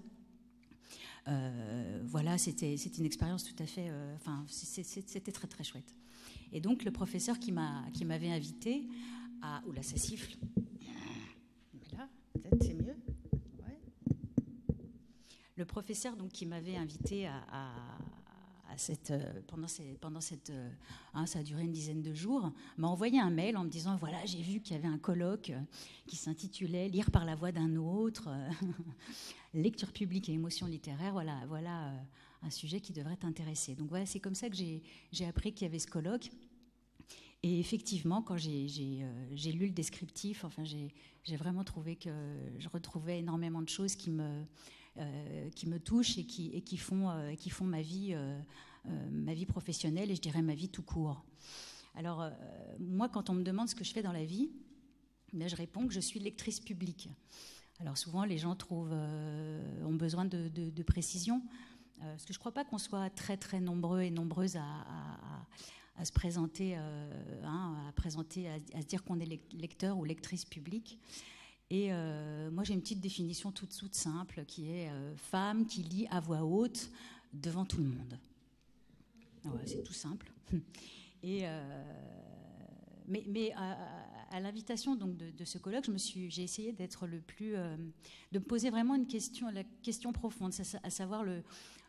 S4: Euh, voilà, c'était, c'était une expérience tout à fait... Euh, enfin, c'est, c'est, c'était très, très chouette. Et donc, le professeur qui, m'a, qui m'avait invité à... Oula, ça siffle. Voilà, peut-être c'est mieux. Ouais. Le professeur donc, qui m'avait invité à... à À cette, euh, pendant, ces, pendant cette, euh, hein, ça a duré une dizaine de jours, m'a envoyé un mail en me disant voilà, j'ai vu qu'il y avait un colloque euh, qui s'intitulait Lire par la voix d'un autre, euh, lecture publique et émotion littéraire, voilà, voilà euh, un sujet qui devrait t'intéresser. Donc voilà, c'est comme ça que j'ai, j'ai appris qu'il y avait ce colloque. Et effectivement, quand j'ai, j'ai, euh, j'ai lu le descriptif, enfin, j'ai, j'ai vraiment trouvé que je retrouvais énormément de choses qui me, euh, qui me touchent et qui, et qui, font, euh, qui font ma vie, euh, euh, ma vie professionnelle et je dirais ma vie tout court. Alors, euh, moi, quand on me demande ce que je fais dans la vie, ben, je réponds que je suis lectrice publique. Alors souvent, les gens trouvent, euh, ont besoin de, de, de précision, euh, parce que je ne crois pas qu'on soit très, très nombreux et nombreuses à... à, à à se présenter, euh, hein, à, présenter à, à se dire qu'on est lecteur ou lectrice publique. Et euh, moi, j'ai une petite définition toute, toute simple qui est euh, femme qui lit à voix haute devant tout le monde. Ouais, c'est tout simple. Et, euh, mais mais à, à l'invitation donc, de, de ce colloque, je me suis, j'ai essayé d'être le plus... Euh, de me poser vraiment une question, la question profonde, à savoir le...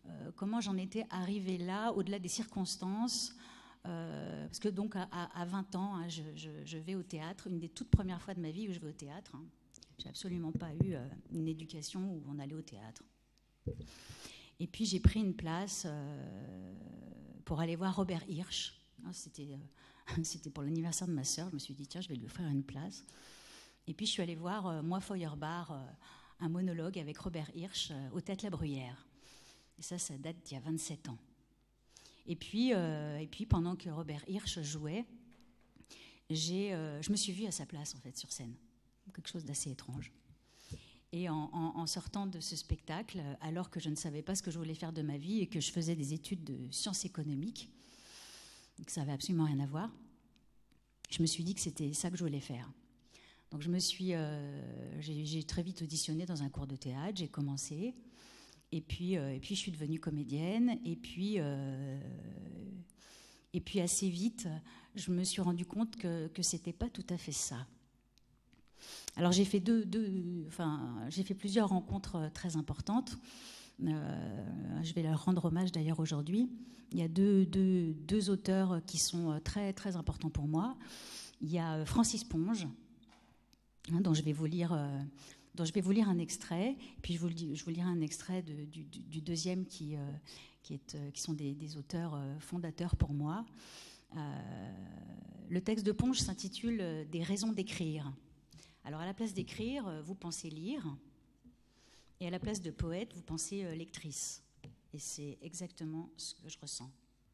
S4: euh, comment j'en étais arrivée là, au-delà des circonstances. Euh, parce que donc à, à vingt ans, hein, je, je, je vais au théâtre, une des toutes premières fois de ma vie où je vais au théâtre. Hein. J'ai absolument pas eu euh, une éducation où on allait au théâtre. Et puis j'ai pris une place euh, pour aller voir Robert Hirsch. Hein, c'était, euh, c'était pour l'anniversaire de ma sœur. Je me suis dit tiens, je vais lui offrir une place. Et puis je suis allée voir euh, moi Feuerbach, euh, un monologue avec Robert Hirsch euh, au Théâtre La Bruyère. Et ça, ça date d'il y a vingt-sept ans. Et puis, euh, et puis pendant que Robert Hirsch jouait, j'ai, euh, je me suis vue à sa place en fait sur scène, quelque chose d'assez étrange. Et en, en, en sortant de ce spectacle, alors que je ne savais pas ce que je voulais faire de ma vie et que je faisais des études de sciences économiques, que ça n'avait absolument rien à voir, je me suis dit que c'était ça que je voulais faire. Donc je me suis, euh, j'ai, j'ai très vite auditionné dans un cours de théâtre, j'ai commencé. Et puis, euh, et puis, je suis devenue comédienne. Et puis, euh, et puis, assez vite, je me suis rendu compte que que c'était pas tout à fait ça. Alors, j'ai fait deux, deux, enfin, j'ai fait plusieurs rencontres très importantes. Euh, je vais leur rendre hommage d'ailleurs aujourd'hui. Il y a deux, deux, deux auteurs qui sont très, très importants pour moi. Il y a Francis Ponge, hein, dont je vais vous lire. Euh, Donc je vais vous lire un extrait, puis je vous, je vous lirai un extrait de, du, du deuxième qui, euh, qui, est, euh, qui sont des, des auteurs euh, fondateurs pour moi. Euh, le texte de Ponge s'intitule « Des raisons d'écrire ». Alors à la place d'écrire, vous pensez lire, et à la place de poète, vous pensez euh, lectrice. Et c'est exactement ce que je ressens.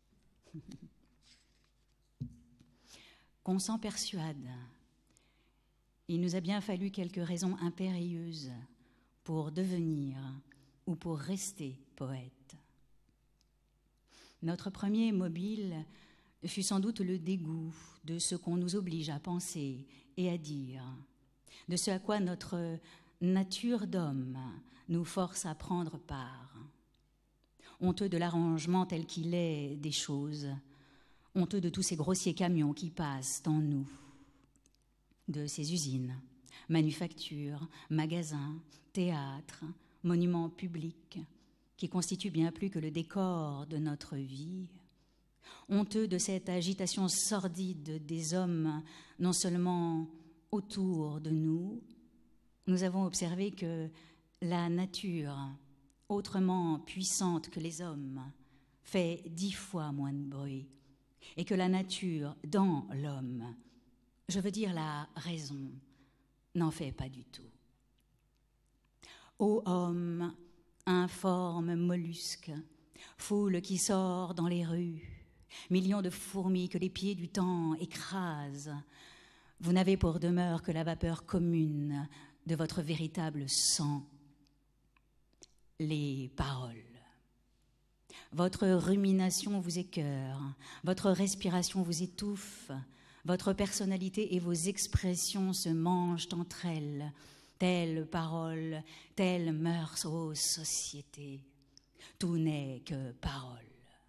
S4: Qu'on s'en persuade. Il nous a bien fallu quelques raisons impérieuses pour devenir ou pour rester poète. Notre premier mobile fut sans doute le dégoût de ce qu'on nous oblige à penser et à dire, de ce à quoi notre nature d'homme nous force à prendre part. Honteux de l'arrangement tel qu'il est des choses, honteux de tous ces grossiers camions qui passent en nous, de ces usines, manufactures, magasins, théâtres, monuments publics, qui constituent bien plus que le décor de notre vie. Honteux de cette agitation sordide des hommes, non seulement autour de nous, nous avons observé que la nature, autrement puissante que les hommes, fait dix fois moins de bruit, et que la nature, dans l'homme, je veux dire la raison, n'en fait pas du tout. Ô homme, informe mollusque, foule qui sort dans les rues, millions de fourmis que les pieds du temps écrasent, vous n'avez pour demeure que la vapeur commune de votre véritable sang, les paroles. Votre rumination vous écœure, votre respiration vous étouffe, votre personnalité et vos expressions se mangent entre elles, telle parole, telle mœurs, ô société. Tout n'est que parole.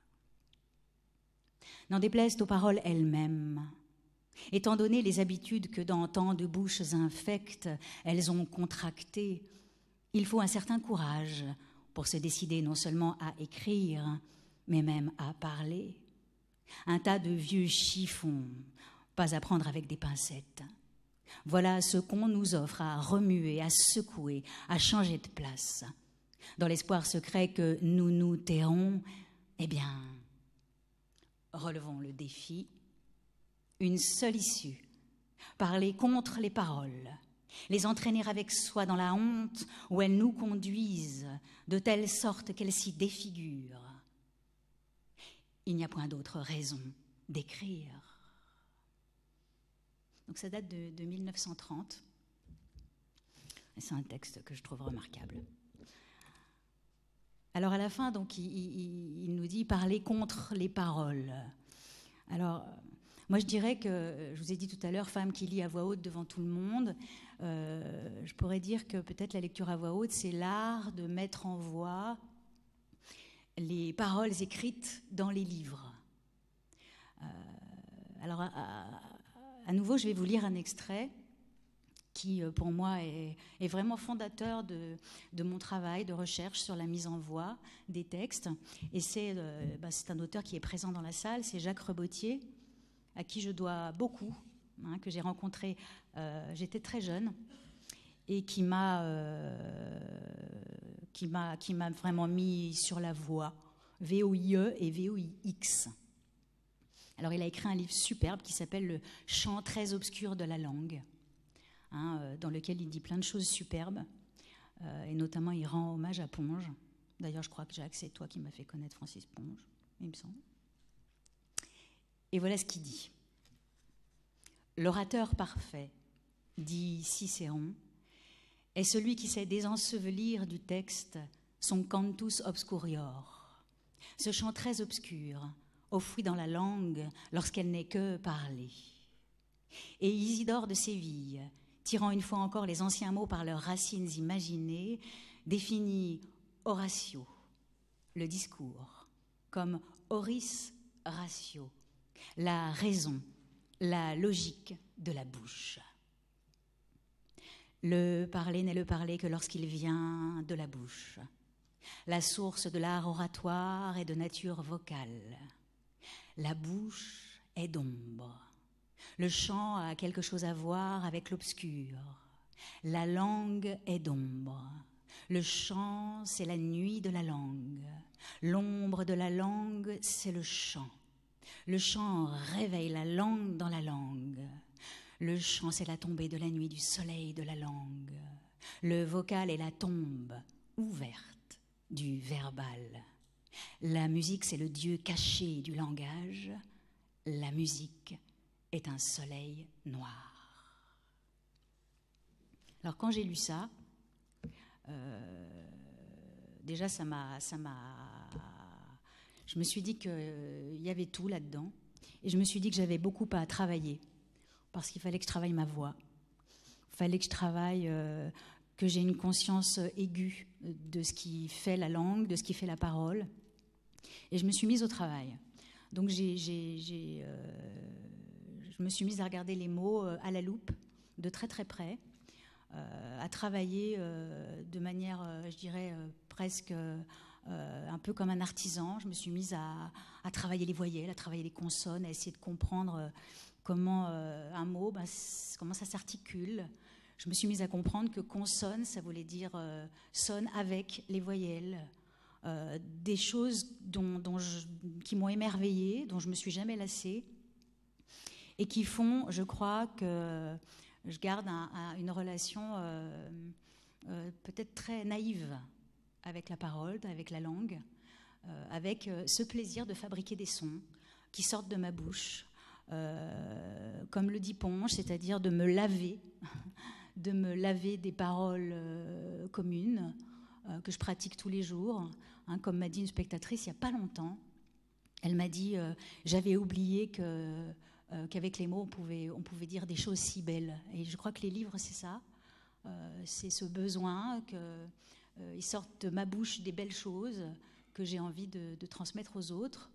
S4: N'en déplaise aux paroles elles-mêmes, étant donné les habitudes que dans tant de bouches infectes elles ont contractées, il faut un certain courage pour se décider non seulement à écrire, mais même à parler. Un tas de vieux chiffons, pas à prendre avec des pincettes. Voilà ce qu'on nous offre à remuer, à secouer, à changer de place. Dans l'espoir secret que nous nous tairons, eh bien, relevons le défi. Une seule issue, parler contre les paroles, les entraîner avec soi dans la honte où elles nous conduisent, de telle sorte qu'elles s'y défigurent. Il n'y a point d'autre raison d'écrire. Donc ça date de, de mille neuf cent trente. Et c'est un texte que je trouve remarquable. Alors à la fin, donc, il, il, il nous dit « parler contre les paroles ». Alors, moi je dirais que, je vous ai dit tout à l'heure, femme qui lit à voix haute devant tout le monde, euh, je pourrais dire que peut-être la lecture à voix haute, c'est l'art de mettre en voix les paroles écrites dans les livres. Euh, alors, à, à, à nouveau, je vais vous lire un extrait qui euh, pour moi est, est vraiment fondateur de, de mon travail de recherche sur la mise en voix des textes. Et c'est euh, bah, c'est un auteur qui est présent dans la salle, c'est Jacques Rebottier, à qui je dois beaucoup, hein, que j'ai rencontré, euh, j'étais très jeune, et qui m'a euh, qui m'a qui m'a vraiment mis sur la voie, V O I E et V O I X. Alors il a écrit un livre superbe qui s'appelle Le chant très obscur de la langue, hein, euh, dans lequel il dit plein de choses superbes, euh, et notamment il rend hommage à Ponge. D'ailleurs je crois que Jacques, c'est toi qui m'as fait connaître Francis Ponge, il me semble. Et voilà ce qu'il dit. L'orateur parfait, dit Cicéron, est celui qui sait désensevelir du texte son cantus obscurior, ce chant très obscur, enfoui dans la langue lorsqu'elle n'est que parlée. Et Isidore de Séville, tirant une fois encore les anciens mots par leurs racines imaginées, définit Horatio, le discours, comme horis ratio, la raison, la logique de la bouche. Le parler n'est le parler que lorsqu'il vient de la bouche. La source de l'art oratoire est de nature vocale. La bouche est d'ombre. Le chant a quelque chose à voir avec l'obscur. La langue est d'ombre. Le chant, c'est la nuit de la langue. L'ombre de la langue, c'est le chant. Le chant réveille la langue dans la langue. Le chant, c'est la tombée de la nuit du soleil de la langue. Le vocal est la tombe ouverte du verbal. La musique, c'est le Dieu caché du langage. La musique est un soleil noir. Alors quand j'ai lu ça, euh, déjà ça m'a, ça m'a, je me suis dit qu'il euh, y avait tout là-dedans, et je me suis dit que j'avais beaucoup à travailler. Parce qu'il fallait que je travaille ma voix. Il fallait que je travaille, euh, que j'ai une conscience aiguë de ce qui fait la langue, de ce qui fait la parole. Et je me suis mise au travail. Donc j'ai, j'ai, j'ai, euh, je me suis mise à regarder les mots euh, à la loupe, de très très près, euh, à travailler euh, de manière, euh, je dirais, euh, presque euh, un peu comme un artisan. Je me suis mise à, à travailler les voyelles, à travailler les consonnes, à essayer de comprendre... Euh, comment euh, un mot, ben, comment ça s'articule. Je me suis mise à comprendre que consonne, ça voulait dire euh, sonne avec les voyelles. Euh, des choses dont, dont je, qui m'ont émerveillée, dont je ne me suis jamais lassée, et qui font, je crois, que je garde un, un, une relation euh, euh, peut-être très naïve avec la parole, avec la langue, euh, avec euh, ce plaisir de fabriquer des sons qui sortent de ma bouche, Euh, comme le dit Ponge, c'est-à-dire de me laver, de me laver des paroles euh, communes euh, que je pratique tous les jours. Hein, comme m'a dit une spectatrice il n'y a pas longtemps, elle m'a dit euh, j'avais oublié que, euh, qu'avec les mots on pouvait, on pouvait dire des choses si belles. Et je crois que les livres c'est ça, euh, c'est ce besoin qu'ils euh, sortent de ma bouche des belles choses que j'ai envie de, de transmettre aux autres.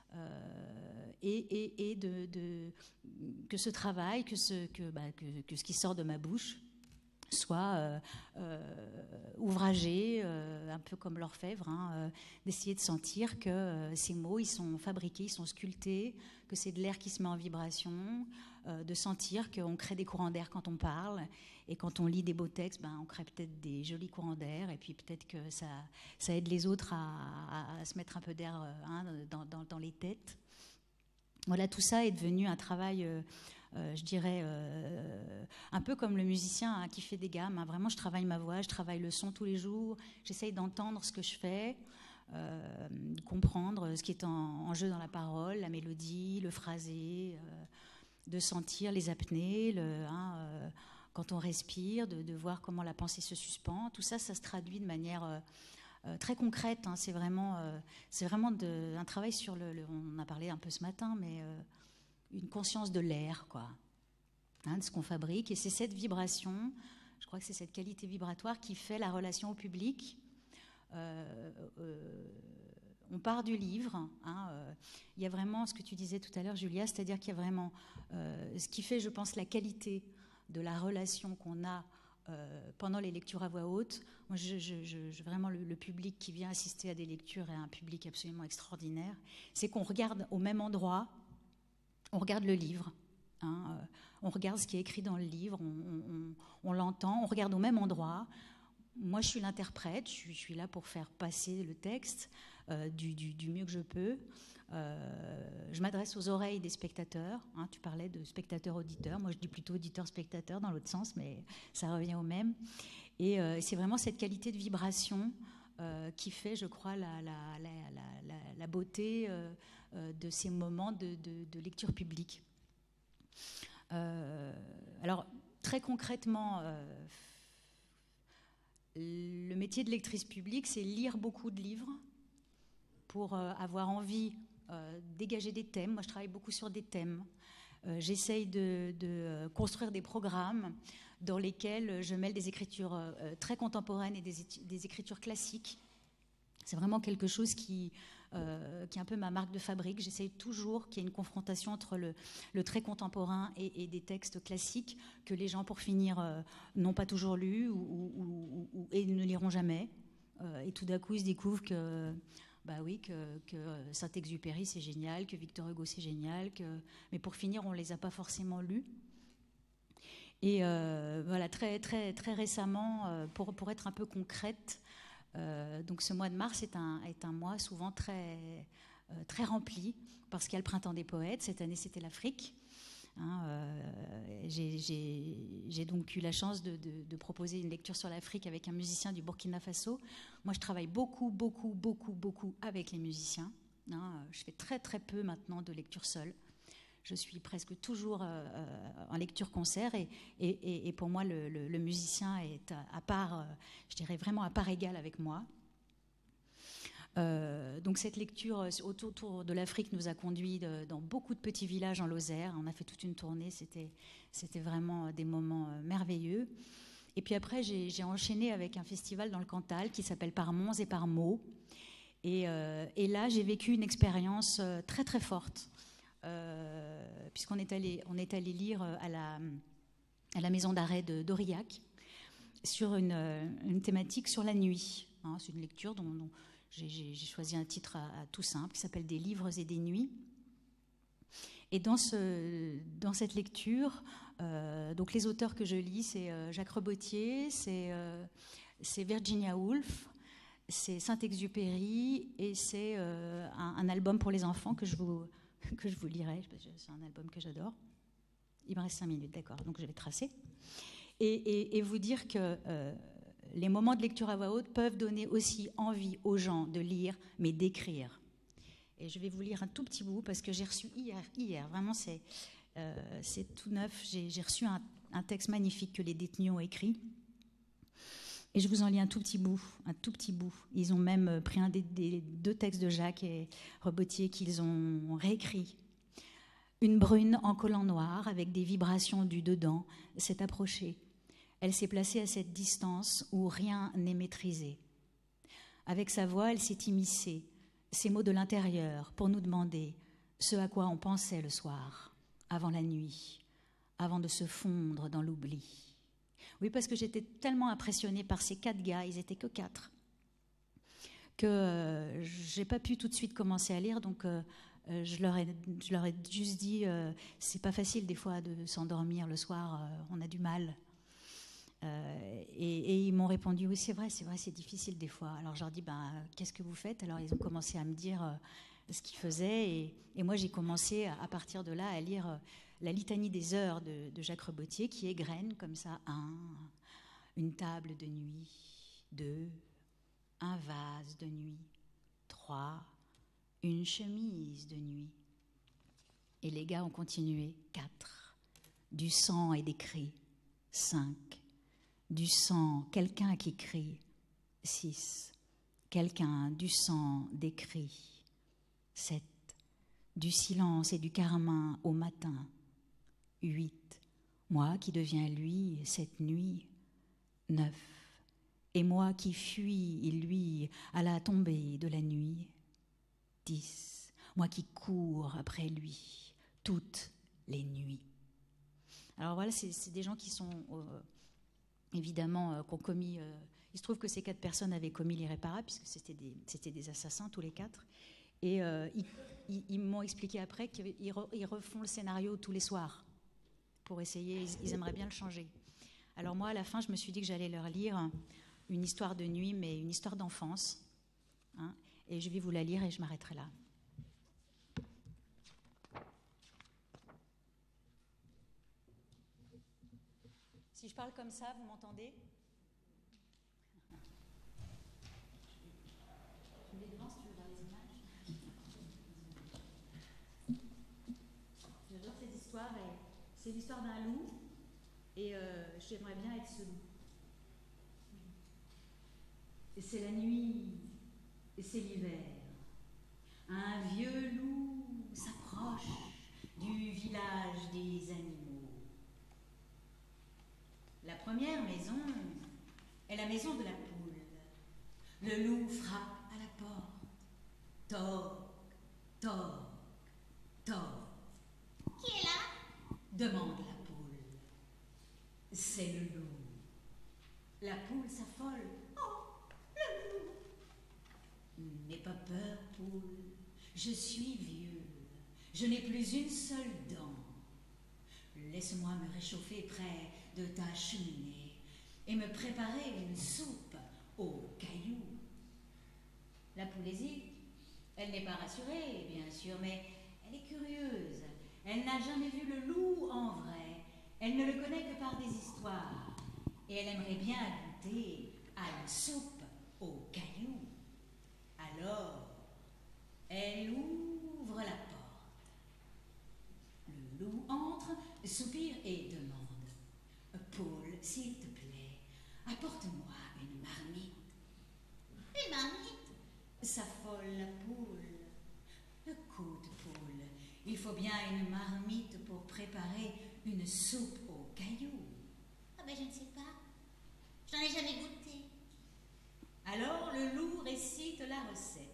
S4: Euh, et, et, et de, de, que ce travail, que ce, que, bah, que, que ce qui sort de ma bouche soit euh, euh, ouvragé, euh, un peu comme l'orfèvre, hein, euh, d'essayer de sentir que euh, ces mots, ils sont fabriqués, ils sont sculptés, que c'est de l'air qui se met en vibration, euh, de sentir qu'on crée des courants d'air quand on parle, et quand on lit des beaux textes, ben, on crée peut-être des jolis courants d'air, et puis peut-être que ça, ça aide les autres à, à, à se mettre un peu d'air hein, dans, dans, dans les têtes. Voilà, tout ça est devenu un travail... Euh, Euh, je dirais, euh, un peu comme le musicien hein, qui fait des gammes. Hein. Vraiment, je travaille ma voix, je travaille le son tous les jours. J'essaye d'entendre ce que je fais, euh, de comprendre ce qui est en, en jeu dans la parole, la mélodie, le phrasé, euh, de sentir les apnées, le, hein, euh, quand on respire, de, de voir comment la pensée se suspend. Tout ça, ça se traduit de manière... Euh, Euh, très concrète, hein, c'est vraiment, euh, c'est vraiment de, un travail sur le, le... On en a parlé un peu ce matin, mais euh, une conscience de l'air, quoi, hein, de ce qu'on fabrique. Et c'est cette vibration, je crois que c'est cette qualité vibratoire qui fait la relation au public. Euh, euh, on part du livre. Hein, euh, il y a vraiment ce que tu disais tout à l'heure, Julia, c'est-à-dire qu'il y a vraiment euh, ce qui fait, je pense, la qualité de la relation qu'on a euh, pendant les lectures à voix haute. Moi, je, je, je, vraiment, le, le public qui vient assister à des lectures est un public absolument extraordinaire. C'est qu'on regarde au même endroit, on regarde le livre, hein, euh, on regarde ce qui est écrit dans le livre, on, on, on l'entend, on regarde au même endroit. Moi, je suis l'interprète, je suis, je suis là pour faire passer le texte euh, du, du, du mieux que je peux. Euh, je m'adresse aux oreilles des spectateurs. Hein, tu parlais de spectateurs-auditeurs. Moi, je dis plutôt auditeur-spectateur dans l'autre sens, mais ça revient au même. Et euh, c'est vraiment cette qualité de vibration euh, qui fait, je crois, la, la, la, la, la, la beauté euh, euh, de ces moments de, de, de lecture publique. Euh, alors, très concrètement, euh, le métier de lectrice publique, c'est lire beaucoup de livres pour euh, avoir envie euh, de dégager des thèmes. Moi, je travaille beaucoup sur des thèmes. Euh, j'essaye de, de construire des programmes dans lesquels je mêle des écritures euh, très contemporaines et des, des écritures classiques. C'est vraiment quelque chose qui, euh, qui est un peu ma marque de fabrique. J'essaye toujours qu'il y ait une confrontation entre le, le très contemporain et, et des textes classiques que les gens, pour finir, euh, n'ont pas toujours lus ou, ou, ou, et ne liront jamais. Euh, et tout d'un coup, ils se découvrent que, bah oui, que, que Saint-Exupéry, c'est génial, que Victor Hugo, c'est génial. Que... Mais pour finir, on ne les a pas forcément lus. Et euh, voilà, très, très, très récemment, euh, pour, pour être un peu concrète, Euh, donc ce mois de mars est un, est un mois souvent très, euh, très rempli parce qu'il y a le printemps des poètes. Cette année, c'était l'Afrique. Hein, euh, j'ai, j'ai, j'ai donc eu la chance de, de, de proposer une lecture sur l'Afrique avec un musicien du Burkina Faso. Moi, je travaille beaucoup, beaucoup, beaucoup, beaucoup avec les musiciens. Hein, je fais très, très peu maintenant de lecture seule. Je suis presque toujours euh, en lecture-concert et, et, et pour moi, le, le, le musicien est à, à part, euh, je dirais vraiment à part égale avec moi. Euh, donc cette lecture autour, autour de l'Afrique nous a conduits de, dans beaucoup de petits villages en Lozère. On a fait toute une tournée, c'était, c'était vraiment des moments merveilleux. Et puis après, j'ai, j'ai enchaîné avec un festival dans le Cantal qui s'appelle Par Monts et par Mots. Et, euh, et là, j'ai vécu une expérience très très forte. Euh, puisqu'on est allé, on est allé lire à la, à la maison d'arrêt de d'Aurillac sur une, une thématique sur la nuit. Hein, c'est une lecture dont, dont j'ai, j'ai choisi un titre à, à tout simple qui s'appelle Des livres et des nuits. Et dans, ce, dans cette lecture, euh, donc les auteurs que je lis, c'est euh, Jacques Rebottier, c'est, euh, c'est Virginia Woolf, c'est Saint-Exupéry et c'est euh, un, un album pour les enfants que je vous que je vous lirai, c'est un album que j'adore. Il me reste cinq minutes, d'accord, donc je vais tracer. Et, et, et vous dire que euh, les moments de lecture à voix haute peuvent donner aussi envie aux gens de lire, mais d'écrire. Et je vais vous lire un tout petit bout, parce que j'ai reçu hier, hier vraiment c'est, euh, c'est tout neuf, j'ai, j'ai reçu un, un texte magnifique que les détenus ont écrit. Et je vous en lis un tout petit bout, un tout petit bout. Ils ont même pris un des, des deux textes de Jacques et Rebottier qu'ils ont réécrit. Une brune en collant noir, avec des vibrations du dedans, s'est approchée. Elle s'est placée à cette distance où rien n'est maîtrisé. Avec sa voix, elle s'est immiscée, ces mots de l'intérieur, pour nous demander ce à quoi on pensait le soir, avant la nuit, avant de se fondre dans l'oubli. Oui, parce que j'étais tellement impressionnée par ces quatre gars, ils n'étaient que quatre, que euh, je n'ai pas pu tout de suite commencer à lire, donc euh, je, leur ai, je leur ai juste dit, euh, c'est pas facile des fois de s'endormir le soir, euh, on a du mal. Euh, et, et ils m'ont répondu, oui c'est vrai, c'est vrai, c'est difficile des fois. Alors je leur dis, ben, qu'est-ce que vous faites? Alors ils ont commencé à me dire euh, ce qu'ils faisaient, et, et moi j'ai commencé à, à partir de là à lire... Euh, La litanie des heures de, de Jacques Rebottier qui égrène comme ça un, une table de nuit, deux, un vase de nuit, trois, une chemise de nuit. Et les gars ont continué, quatre, du sang et des cris, cinq, du sang, quelqu'un qui crie, six, quelqu'un, du sang, des cris, sept, du silence et du carmin au matin, huit, moi qui deviens lui cette nuit, neuf, et moi qui fuis lui à la tombée de la nuit, dix, moi qui cours après lui toutes les nuits. Alors voilà, c'est des gens qui sont euh, évidemment euh, qui ont commis. Euh, il se trouve que ces quatre personnes avaient commis l'irréparable puisque c'était des, c'était des assassins tous les quatre. Et euh, ils, ils, ils m'ont expliqué après qu'ils re, ils refont le scénario tous les soirs pour essayer. Ils, ils aimeraient bien le changer. Alors moi, à la fin, je me suis dit que j'allais leur lire une histoire de nuit, mais une histoire d'enfance. Hein, et je vais vous la lire et je m'arrêterai là. Si je parle comme ça, vous m'entendez? Je mets devant si tu veux voir les images. J'adore cette histoire. C'est l'histoire d'un loup et euh, j'aimerais bien être ce loup. Et c'est la nuit et c'est l'hiver. Un vieux loup s'approche du village des animaux. La première maison est la maison de la poule. Le loup frappe à la porte. Toc, toc, toc.
S5: Qui est là?
S4: Demande la poule. C'est le loup. La poule s'affole. Oh, le loup. N'aie pas peur, poule. Je suis vieux. Je n'ai plus une seule dent. Laisse-moi me réchauffer près de ta cheminée et me préparer une soupe aux cailloux. La poule hésite. Elle n'est pas rassurée, bien sûr, mais elle est curieuse. Elle n'a jamais vu le loup en vrai. Elle ne le connaît que par des histoires. Et elle aimerait bien goûter à une soupe aux cailloux. Alors, elle ouvre la porte. Le loup entre, soupire et demande. Poule, s'il te plaît, apporte-moi une marmite.
S5: Une marmite?
S4: S'affole la poule. Écoute, poule, il faut bien une marmite pour préparer une soupe aux cailloux.
S5: Ah ben je ne sais pas. J'en ai jamais goûté.
S4: Alors le loup récite la recette.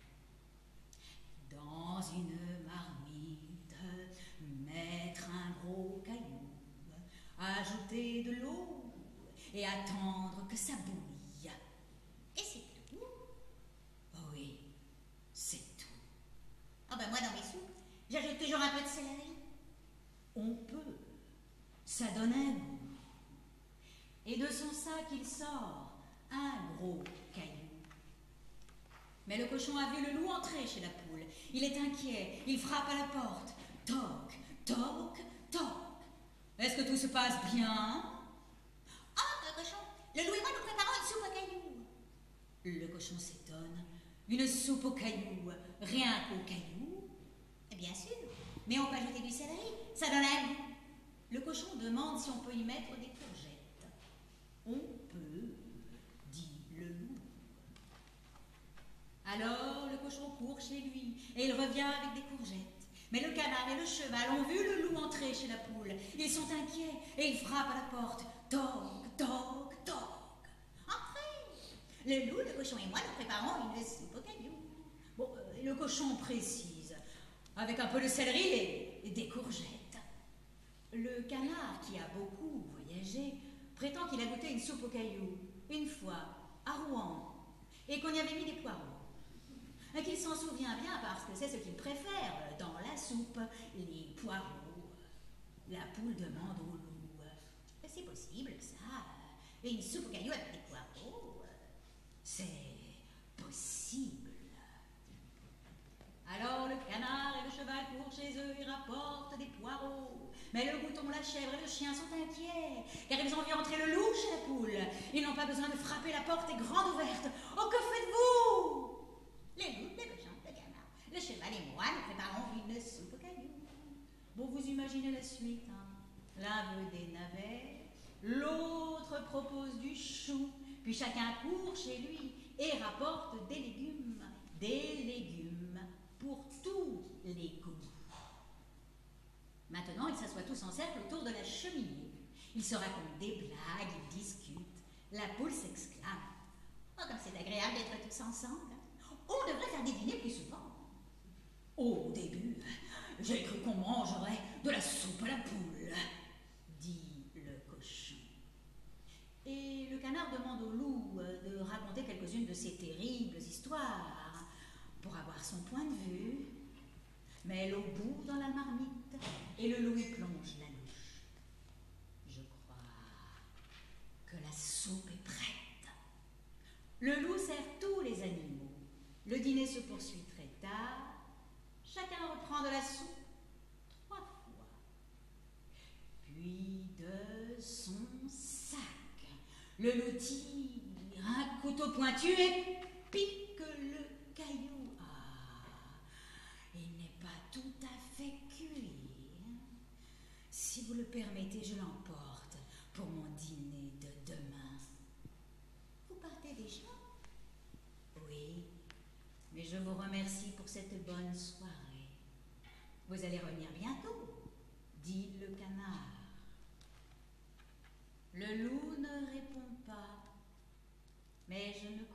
S4: Dans une marmite, mettre un gros caillou, ajouter de l'eau et attendre que ça bouille.
S5: Et c'est tout?
S4: Oui, c'est tout.
S5: Ah ben moi dans mes soupes, j'ajoute toujours un peu de céleri.
S4: On peut. Ça donne un goût. Et de son sac, il sort un gros caillou. Mais le cochon a vu le loup entrer chez la poule. Il est inquiet. Il frappe à la porte. Toc, toc, toc. Est-ce que tout se passe bien?
S5: Ah, le cochon, le loup et moi nous préparons une soupe aux cailloux.
S4: Le cochon s'étonne. Une soupe aux cailloux. Rien qu'aux cailloux?
S5: Bien sûr, mais on peut ajouter du céleri. Ça donne un goût.
S4: Le cochon demande si on peut y mettre des courgettes. On peut, dit le loup. Alors le cochon court chez lui et il revient avec des courgettes. Mais le canard et le cheval ont vu le loup entrer chez la poule. Ils sont inquiets et ils frappent à la porte. Toc, toc, toc.
S5: Entrez! Le loup, le cochon et moi nous préparons une soupe aux cailloux.
S4: Bon, euh, le cochon précise, avec un peu de céleri et, et des courgettes. Le canard, qui a beaucoup voyagé, prétend qu'il a goûté une soupe aux cailloux, une fois, à Rouen, et qu'on y avait mis des poireaux. Et qu'il s'en souvient bien parce que c'est ce qu'il préfère dans la soupe, les poireaux. La poule demande au loup.
S5: C'est possible, ça. Une soupe aux cailloux avec des poireaux.
S4: C'est possible. Alors le canard et le cheval courent chez eux et rapportent des poireaux. Mais le mouton, la chèvre et le chien sont inquiets, car ils ont vu entrer le loup chez la poule. Ils n'ont pas besoin de frapper, la porte est grande ouverte. Oh, que faites-vous?
S5: Le loup, le cochon, le canard, le cheval et moi, nous préparons une soupe aux cailloux.
S4: Bon, vous imaginez la suite, hein? L'un veut des navets, l'autre propose du chou, puis chacun court chez lui et rapporte des légumes, des légumes pour tous les goûts. Maintenant, ils s'assoient tous en cercle autour de la cheminée. Ils se racontent des blagues, ils discutent. La poule s'exclame.
S5: Oh, comme c'est agréable d'être tous ensemble. On devrait faire des dîners plus souvent.
S4: Au début, j'ai cru qu'on mangerait de la soupe à la poule.
S5: canard demande au loup euh, de raconter quelques-unes de ses terribles histoires pour avoir son point de vue. Met l'eau bout dans la marmite et le loup y plonge la louche. Je crois que la soupe est prête. Le loup sert tous les animaux. Le dîner se poursuit très tard. Chacun reprend de la soupe trois fois. Puis de son sac, le loup tire un couteau pointu et pique le caillou. Ah, il n'est pas tout à fait cuit. Si vous le permettez, je l'emporte pour mon dîner de demain. Vous partez déjà? Oui, mais je vous remercie pour cette bonne soirée. Vous allez revenir bientôt, dit le canard. Le loup ne répond pas, mais je ne